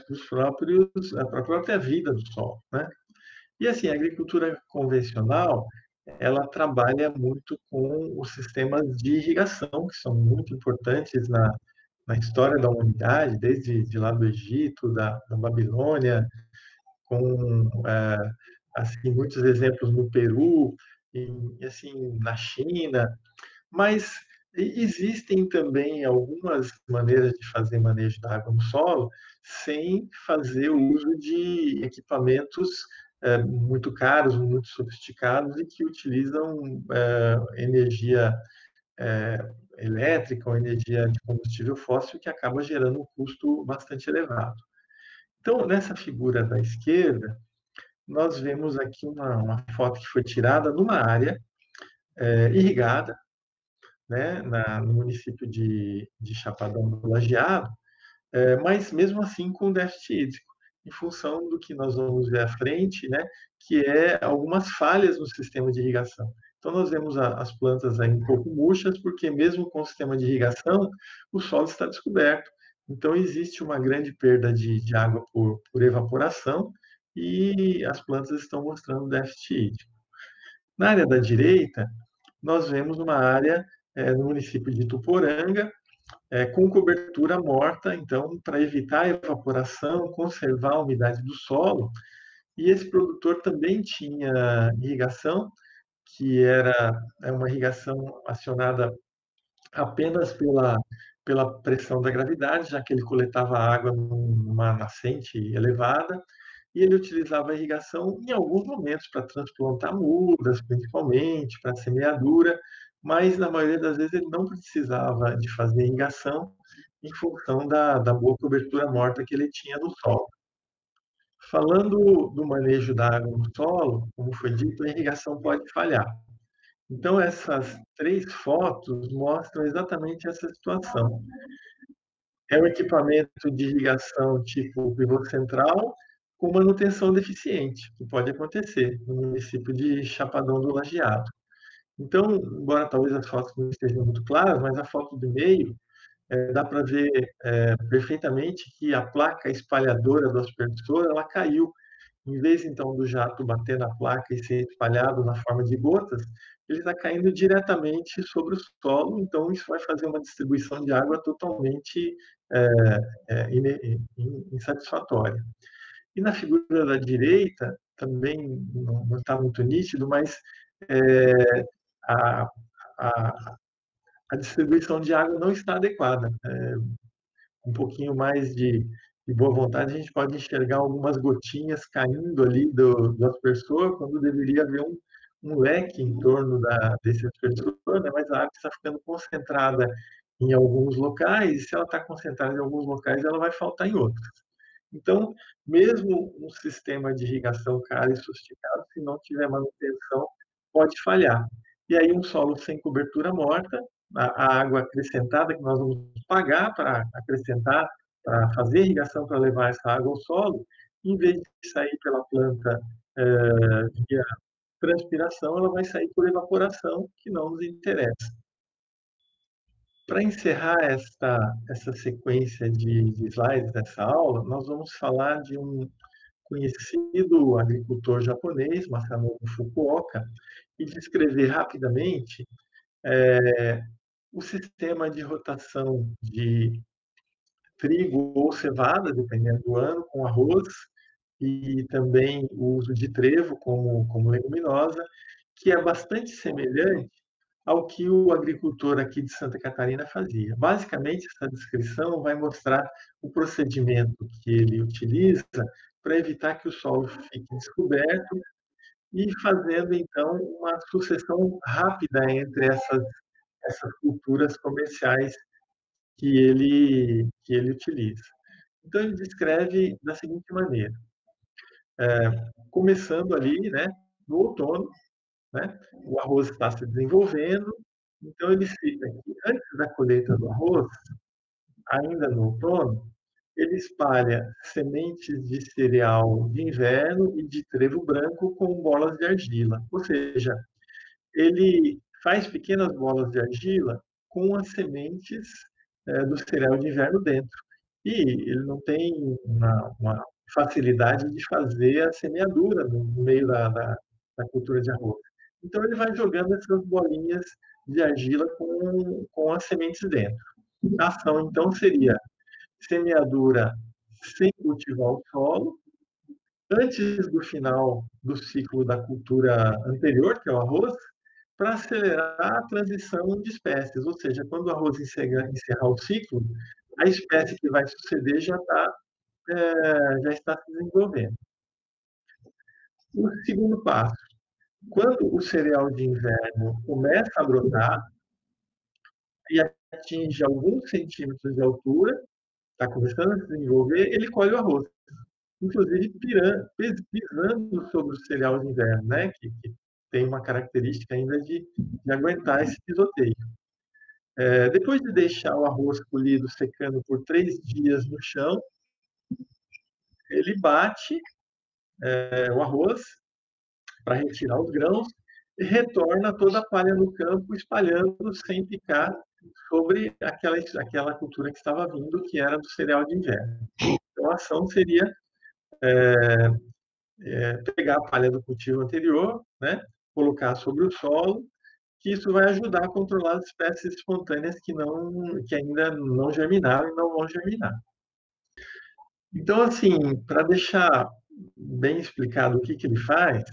para a própria vida do solo, né? E assim, a agricultura convencional, ela trabalha muito com os sistemas de irrigação, que são muito importantes na história da humanidade, desde de lá do Egito, da Babilônia, com assim muitos exemplos no Peru, e assim na China, mas existem também algumas maneiras de fazer manejo da água no solo sem fazer o uso de equipamentos muito caros, muito sofisticados e que utilizam energia é, elétrica ou energia de combustível fóssil que acaba gerando um custo bastante elevado. Então, nessa figura da esquerda, nós vemos aqui uma foto que foi tirada numa área irrigada, né, no município de Chapadão do Lajeado, mas mesmo assim com déficit hídrico, em função do que nós vamos ver à frente, né, que é algumas falhas no sistema de irrigação. Então, nós vemos as plantas aí um pouco murchas, porque mesmo com o sistema de irrigação, o solo está descoberto. Então, existe uma grande perda de água por evaporação e as plantas estão mostrando déficit hídrico. Na área da direita, nós vemos uma área no município de Tuporanga, com cobertura morta, então, para evitar a evaporação, conservar a umidade do solo. E esse produtor também tinha irrigação, que era uma irrigação acionada apenas pela pressão da gravidade, já que ele coletava água numa nascente elevada, e ele utilizava a irrigação em alguns momentos para transplantar mudas, principalmente, para semeadura, mas na maioria das vezes ele não precisava de fazer irrigação em função da boa cobertura morta que ele tinha no solo. Falando do manejo da água no solo, como foi dito, a irrigação pode falhar. Então, essas 3 fotos mostram exatamente essa situação. É um equipamento de irrigação tipo pivô central, com manutenção deficiente, que pode acontecer no município de Chapadão do Lajeado. Então, embora talvez as fotos não estejam muito claras, mas a foto do meio, dá para ver perfeitamente que a placa espalhadora do aspersor, ela caiu. Em vez, então, do jato bater na placa e ser espalhado na forma de gotas, ele está caindo diretamente sobre o solo, então isso vai fazer uma distribuição de água totalmente insatisfatória. E na figura da direita, também não está muito nítido, mas é, a, a, a distribuição de água não está adequada. Um pouquinho mais de boa vontade, a gente pode enxergar algumas gotinhas caindo ali do aspersor, quando deveria haver um leque em torno desse aspersor, né? Mas a água está ficando concentrada em alguns locais, e se ela está concentrada em alguns locais, ela vai faltar em outros. Então, mesmo um sistema de irrigação caro e sofisticado, se não tiver manutenção, pode falhar. E aí, um solo sem cobertura morta, a água acrescentada que nós vamos pagar para acrescentar, para fazer irrigação, para levar essa água ao solo, em vez de sair pela planta via transpiração, ela vai sair por evaporação, que não nos interessa. Para encerrar essa sequência de slides dessa aula, nós vamos falar de um conhecido agricultor japonês, Masanobu Fukuoka, e descrever rapidamente o sistema de rotação de trigo ou cevada, dependendo do ano, com arroz, e também o uso de trevo como leguminosa, que é bastante semelhante ao que o agricultor aqui de Santa Catarina fazia. Basicamente, essa descrição vai mostrar o procedimento que ele utiliza para evitar que o solo fique descoberto e fazendo, então, uma sucessão rápida entre essas culturas comerciais que ele utiliza. Então, ele descreve da seguinte maneira: começando ali, né, no outono, né, o arroz está se desenvolvendo, então ele fica aqui, antes da colheita do arroz, ainda no outono, ele espalha sementes de cereal de inverno e de trevo branco com bolas de argila, ou seja, ele faz pequenas bolas de argila com as sementes do cereal de inverno dentro. E ele não tem uma facilidade de fazer a semeadura no meio da cultura de arroz. Então, ele vai jogando essas bolinhas de argila com as sementes dentro. A ação, então, seria semeadura sem cultivar o solo, antes do final do ciclo da cultura anterior, que é o arroz, para acelerar a transição de espécies, ou seja, quando o arroz encerrar o ciclo, a espécie que vai suceder já está se desenvolvendo. O segundo passo, quando o cereal de inverno começa a brotar e atinge alguns centímetros de altura, está começando a se desenvolver, ele colhe o arroz, inclusive pisando sobre o cereal de inverno, né, que tem uma característica ainda de aguentar esse pisoteio. Depois de deixar o arroz colhido secando por 3 dias no chão, ele bate o arroz para retirar os grãos e retorna toda a palha no campo, espalhando sem picar sobre aquela cultura que estava vindo, que era do cereal de inverno. Então, a ação seria pegar a palha do cultivo anterior, né, colocar sobre o solo, que isso vai ajudar a controlar as espécies espontâneas que ainda não germinaram e não vão germinar. Então, assim, para deixar bem explicado o que ele faz,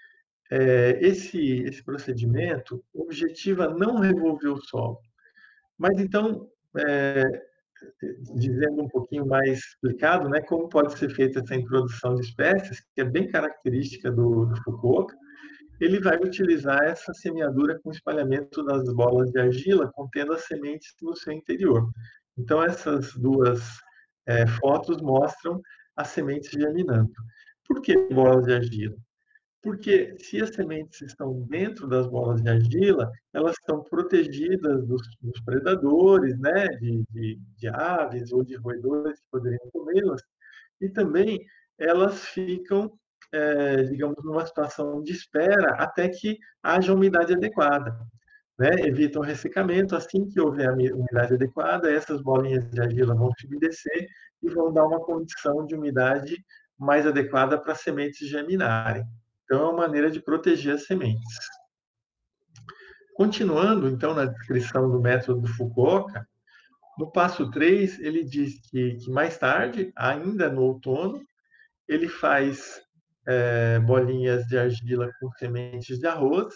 esse procedimento objetiva não revolver o solo. Mas então, dizendo um pouquinho mais explicado, né, como pode ser feita essa introdução de espécies, que é bem característica do Fukuoka, ele vai utilizar essa semeadura com espalhamento das bolas de argila contendo as sementes no seu interior. Então, essas duas fotos mostram as sementes germinando. Por que bolas de argila? Porque se as sementes estão dentro das bolas de argila, elas estão protegidas dos predadores, né, de aves ou de roedores que poderiam comê-las, e também elas ficam, digamos, numa situação de espera até que haja umidade adequada, né? Evitam o ressecamento. Assim que houver a umidade adequada, essas bolinhas de argila vão se umedecer e vão dar uma condição de umidade mais adequada para as sementes germinarem. Então, é uma maneira de proteger as sementes. Continuando, então, na descrição do método do Fukuoka, no passo 3, ele diz que mais tarde, ainda no outono, ele faz bolinhas de argila com sementes de arroz,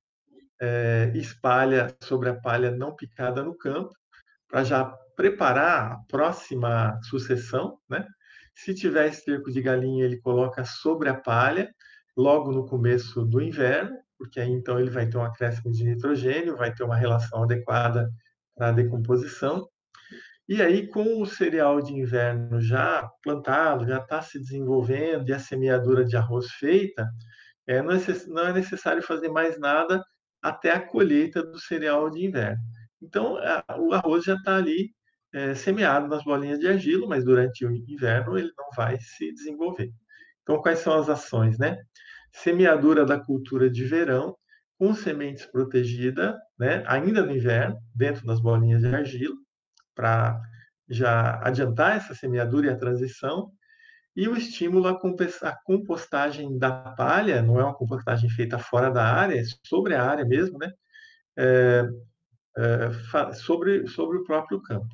espalha sobre a palha não picada no campo, para já preparar a próxima sucessão, né? Se tiver esterco de galinha, ele coloca sobre a palha, logo no começo do inverno, porque aí então ele vai ter um acréscimo de nitrogênio, vai ter uma relação adequada para a decomposição. E aí, com o cereal de inverno já plantado, já está se desenvolvendo e a semeadura de arroz feita, não é necessário fazer mais nada até a colheita do cereal de inverno. Então, o arroz já está ali semeado nas bolinhas de argila, mas durante o inverno ele não vai se desenvolver. Então, quais são as ações, né? Semeadura da cultura de verão, com sementes protegidas, né, ainda no inverno, dentro das bolinhas de argila, para já adiantar essa semeadura e a transição. e o estímulo à compostagem da palha, não é uma compostagem feita fora da área, é sobre a área mesmo, né? Sobre o próprio campo.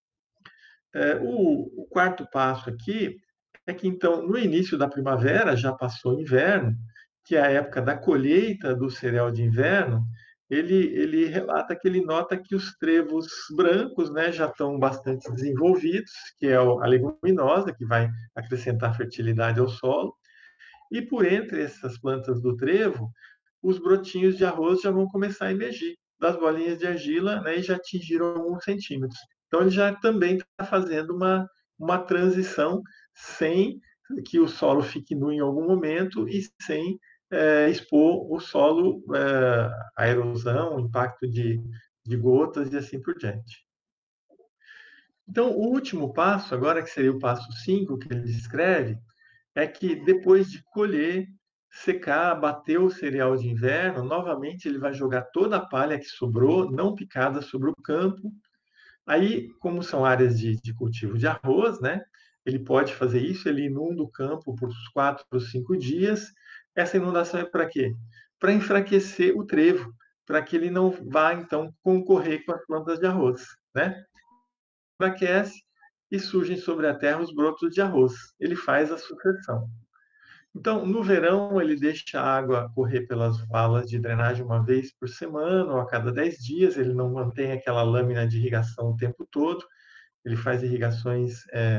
O quarto passo aqui é que, então, no início da primavera, já passou o inverno, que é a época da colheita do cereal de inverno, ele relata que ele nota que os trevos brancos, né, já estão bastante desenvolvidos, que é a leguminosa, que vai acrescentar fertilidade ao solo, e por entre essas plantas do trevo, os brotinhos de arroz já vão começar a emergir das bolinhas de argila, né, e já atingiram alguns centímetros. Então, ele já também está fazendo uma transição sem que o solo fique nu em algum momento e sem expor o solo à erosão, impacto de gotas e assim por diante. Então, o último passo, agora que seria o passo 5 que ele descreve, é que depois de colher, secar, bater o cereal de inverno, novamente ele vai jogar toda a palha que sobrou, não picada, sobre o campo. Aí, como são áreas de cultivo de arroz, né? Ele pode fazer isso, ele inunda o campo por 4 ou 5 dias. Essa inundação é para quê? Para enfraquecer o trevo, para que ele não vá, então, concorrer com as plantas de arroz, né? Enfraquece e surgem sobre a terra os brotos de arroz. Ele faz a sucessão. Então, no verão, ele deixa a água correr pelas valas de drenagem uma vez por semana ou a cada 10 dias. Ele não mantém aquela lâmina de irrigação o tempo todo. Ele faz irrigações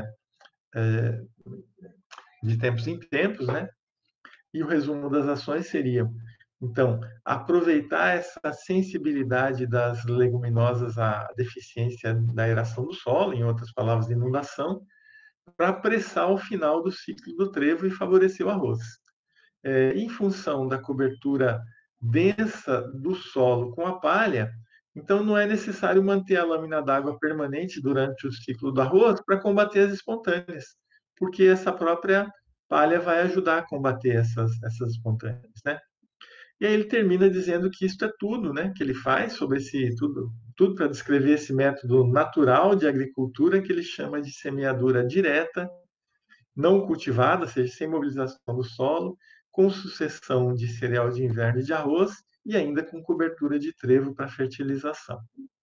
de tempos em tempos, né? E o resumo das ações seria, então, aproveitar essa sensibilidade das leguminosas à deficiência da aeração do solo, em outras palavras, inundação, para apressar o final do ciclo do trevo e favorecer o arroz. Em função da cobertura densa do solo com a palha, então não é necessário manter a lâmina d'água permanente durante o ciclo do arroz para combater as espontâneas, porque essa própria palha vai ajudar a combater essas espontâneas, né? E aí ele termina dizendo que isso é tudo, né, que ele faz sobre esse tudo para descrever esse método natural de agricultura que ele chama de semeadura direta, não cultivada, ou seja, sem mobilização do solo, com sucessão de cereal de inverno e de arroz, e ainda com cobertura de trevo para fertilização.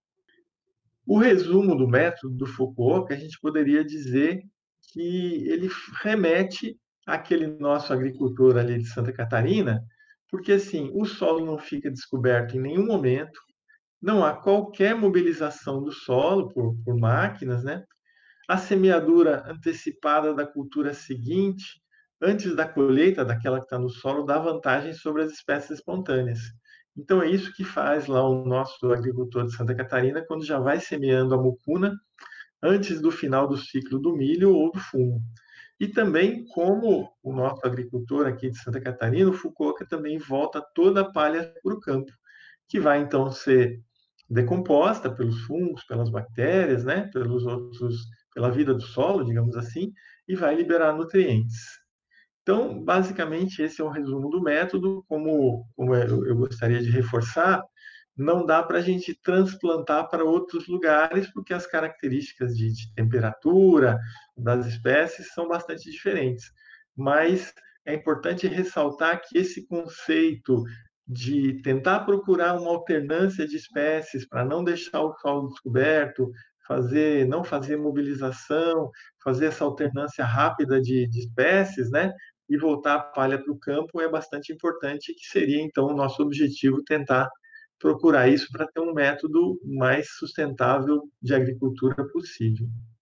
O resumo do método do Fukuoka, a gente poderia dizer que ele remete àquele nosso agricultor ali de Santa Catarina, porque assim, o solo não fica descoberto em nenhum momento, não há qualquer mobilização do solo por máquinas, né? A semeadura antecipada da cultura seguinte, antes da colheita daquela que está no solo, dá vantagem sobre as espécies espontâneas. Então, é isso que faz lá o nosso agricultor de Santa Catarina quando já vai semeando a mucuna antes do final do ciclo do milho ou do fumo. E também, como o nosso agricultor aqui de Santa Catarina, o Fukuoka também volta toda a palha para o campo, que vai então ser decomposta pelos fungos, pelas bactérias, né, pela vida do solo, digamos assim, e vai liberar nutrientes. Então, basicamente, esse é o resumo do método. Como eu gostaria de reforçar, não dá para a gente transplantar para outros lugares, porque as características de temperatura das espécies são bastante diferentes. Mas é importante ressaltar que esse conceito de tentar procurar uma alternância de espécies para não deixar o solo descoberto, não fazer mobilização, fazer essa alternância rápida de espécies, né? E voltar a palha para o campo é bastante importante, que seria então o nosso objetivo tentar procurar isso para ter um método mais sustentável de agricultura possível.